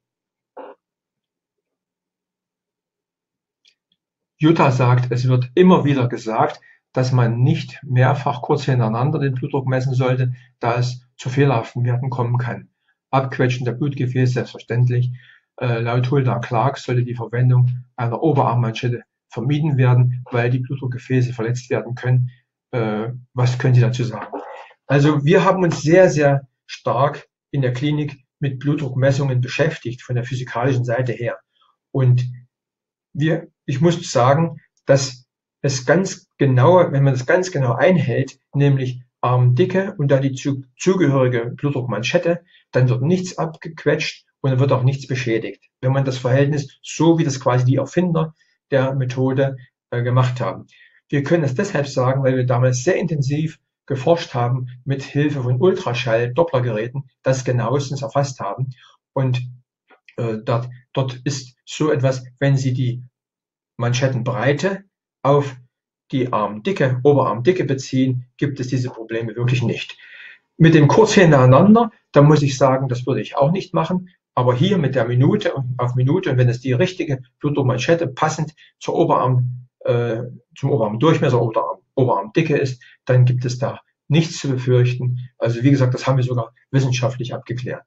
Jutta sagt, es wird immer wieder gesagt, dass man nicht mehrfach kurz hintereinander den Blutdruck messen sollte, da es zu fehlerhaften Werten kommen kann. Abquetschen der Blutgefäße, selbstverständlich. Laut Hulda Clark sollte die Verwendung einer Oberarmmanschette vermieden werden, weil die Blutdruckgefäße verletzt werden können. Was können Sie dazu sagen? Also wir haben uns sehr, sehr stark in der Klinik mit Blutdruckmessungen beschäftigt, von der physikalischen Seite her. Und ich muss sagen, dass es ganz genau, wenn man das ganz genau einhält, nämlich Armdicke und dann die zugehörige Blutdruckmanschette, dann wird nichts abgequetscht und dann wird auch nichts beschädigt. Wenn man das Verhältnis, so wie das quasi die Erfinder der Methode gemacht haben. Wir können es deshalb sagen, weil wir damals sehr intensiv geforscht haben mit Hilfe von Ultraschall-Dopplergeräten, das genauestens erfasst haben. Und dort ist so etwas, wenn Sie die Manschettenbreite auf die Armdicke, Oberarmdicke beziehen, gibt es diese Probleme wirklich nicht. Mit dem kurz hintereinander, da muss ich sagen, das würde ich auch nicht machen, aber hier mit der Minute und auf Minute, und wenn es die richtige Blutdruckmanschette passend zum Oberarmdurchmesser oder Oberarmdicke ist, dann gibt es da nichts zu befürchten. Also wie gesagt, das haben wir sogar wissenschaftlich abgeklärt.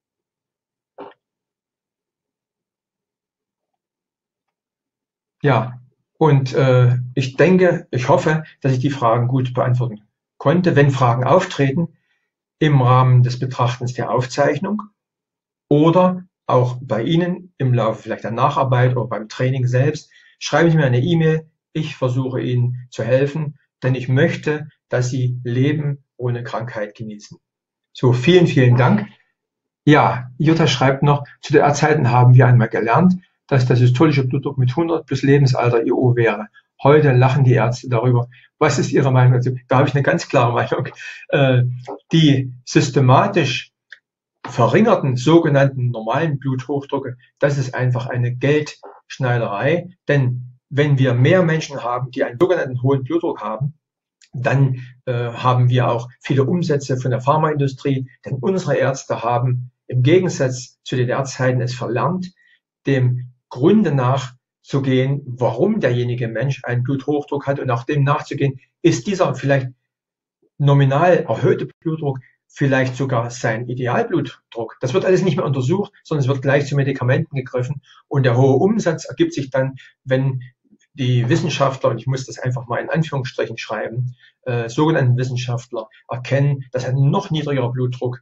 Ja, und ich denke, ich hoffe, dass ich die Fragen gut beantworten konnte. Wenn Fragen auftreten im Rahmen des Betrachtens der Aufzeichnung oder auch bei Ihnen im Laufe vielleicht der Nacharbeit oder beim Training selbst, schreiben Sie mir eine E-Mail. Ich versuche Ihnen zu helfen, denn ich möchte, dass Sie Leben ohne Krankheit genießen. So, vielen, vielen Dank. Ja, Jutta schreibt noch, zu DDR-Zeiten haben wir einmal gelernt, dass der systolische Blutdruck mit 100 plus Lebensalter IO wäre. Heute lachen die Ärzte darüber. Was ist Ihre Meinung dazu? Da habe ich eine ganz klare Meinung. Die systematisch verringerten sogenannten normalen Bluthochdrucke, das ist einfach eine Geldschneiderei. Denn wenn wir mehr Menschen haben, die einen sogenannten hohen Blutdruck haben, dann haben wir auch viele Umsätze von der Pharmaindustrie. Denn unsere Ärzte haben im Gegensatz zu DDR-Zeiten es verlernt, dem Grunde nachzugehen, warum derjenige Mensch einen Bluthochdruck hat, und auch dem nachzugehen, ist dieser vielleicht nominal erhöhte Blutdruck vielleicht sogar sein Idealblutdruck. Das wird alles nicht mehr untersucht, sondern es wird gleich zu Medikamenten gegriffen, und der hohe Umsatz ergibt sich dann, wenn die Wissenschaftler, und ich muss das einfach mal in Anführungsstrichen schreiben, sogenannten Wissenschaftler erkennen, dass ein noch niedrigerer Blutdruck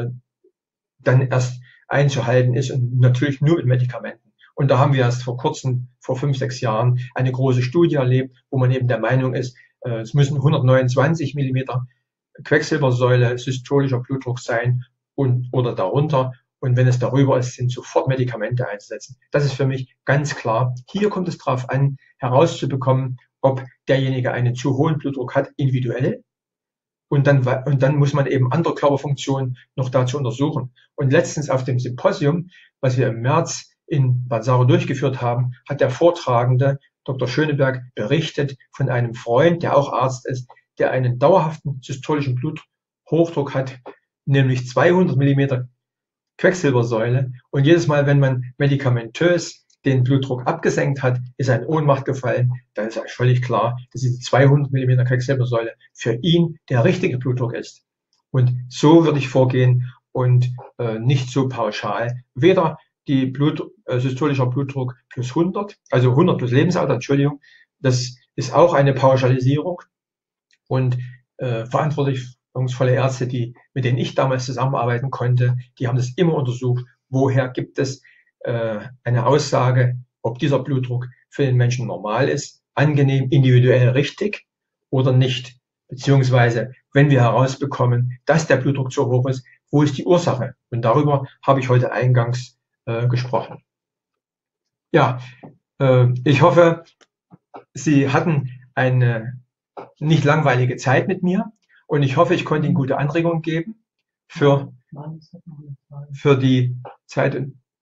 dann erst einzuhalten ist, und natürlich nur mit Medikamenten. Und da haben wir erst vor kurzem, vor 5, 6 Jahren, eine große Studie erlebt, wo man eben der Meinung ist, es müssen 129 Millimeter Quecksilbersäule systolischer Blutdruck sein oder darunter. Und wenn es darüber ist, sind sofort Medikamente einzusetzen. Das ist für mich ganz klar. Hier kommt es darauf an, herauszubekommen, ob derjenige einen zu hohen Blutdruck hat, individuell. Und dann muss man eben andere Körperfunktionen noch dazu untersuchen. Und letztens auf dem Symposium, was wir im März in Balsaro durchgeführt haben, hat der Vortragende, Dr. Schöneberg, berichtet von einem Freund, der auch Arzt ist, der einen dauerhaften systolischen Bluthochdruck hat, nämlich 200 Millimeter Quecksilbersäule. Und jedes Mal, wenn man medikamentös den Blutdruck abgesenkt hat, ist er in Ohnmacht gefallen. Da ist eigentlich völlig klar, dass diese 200 Millimeter Quecksilbersäule für ihn der richtige Blutdruck ist. Und so würde ich vorgehen und nicht so pauschal. Weder die systolischer Blutdruck plus 100, also 100 plus Lebensalter, Entschuldigung, das ist auch eine Pauschalisierung. Und verantwortungsvolle Ärzte, mit denen ich damals zusammenarbeiten konnte, die haben das immer untersucht, woher gibt es eine Aussage, ob dieser Blutdruck für den Menschen normal ist, angenehm, individuell richtig oder nicht. Beziehungsweise, wenn wir herausbekommen, dass der Blutdruck zu hoch ist, wo ist die Ursache? Und darüber habe ich heute eingangs gesprochen. Ja, ich hoffe, Sie hatten eine nicht langweilige Zeit mit mir und ich hoffe, ich konnte Ihnen gute Anregungen geben für die Zeit.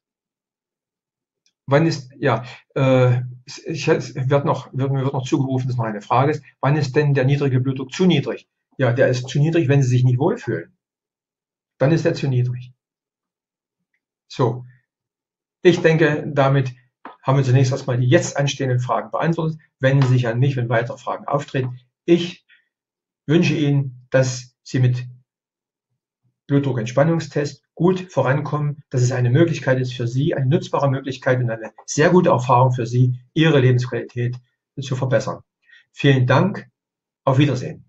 Wann ist, ja, mir wird noch zugerufen, dass noch eine Frage ist, wann ist denn der niedrige Blutdruck zu niedrig? Ja, der ist zu niedrig, wenn Sie sich nicht wohlfühlen. Dann ist er zu niedrig. So, ich denke, damit haben wir zunächst erstmal die jetzt anstehenden Fragen beantwortet. Wenden Sie sich an mich, wenn weitere Fragen auftreten. Ich wünsche Ihnen, dass Sie mit Blutdruckentspannungstest gut vorankommen, dass es eine Möglichkeit ist für Sie, eine nutzbare Möglichkeit und eine sehr gute Erfahrung für Sie, Ihre Lebensqualität zu verbessern. Vielen Dank, auf Wiedersehen.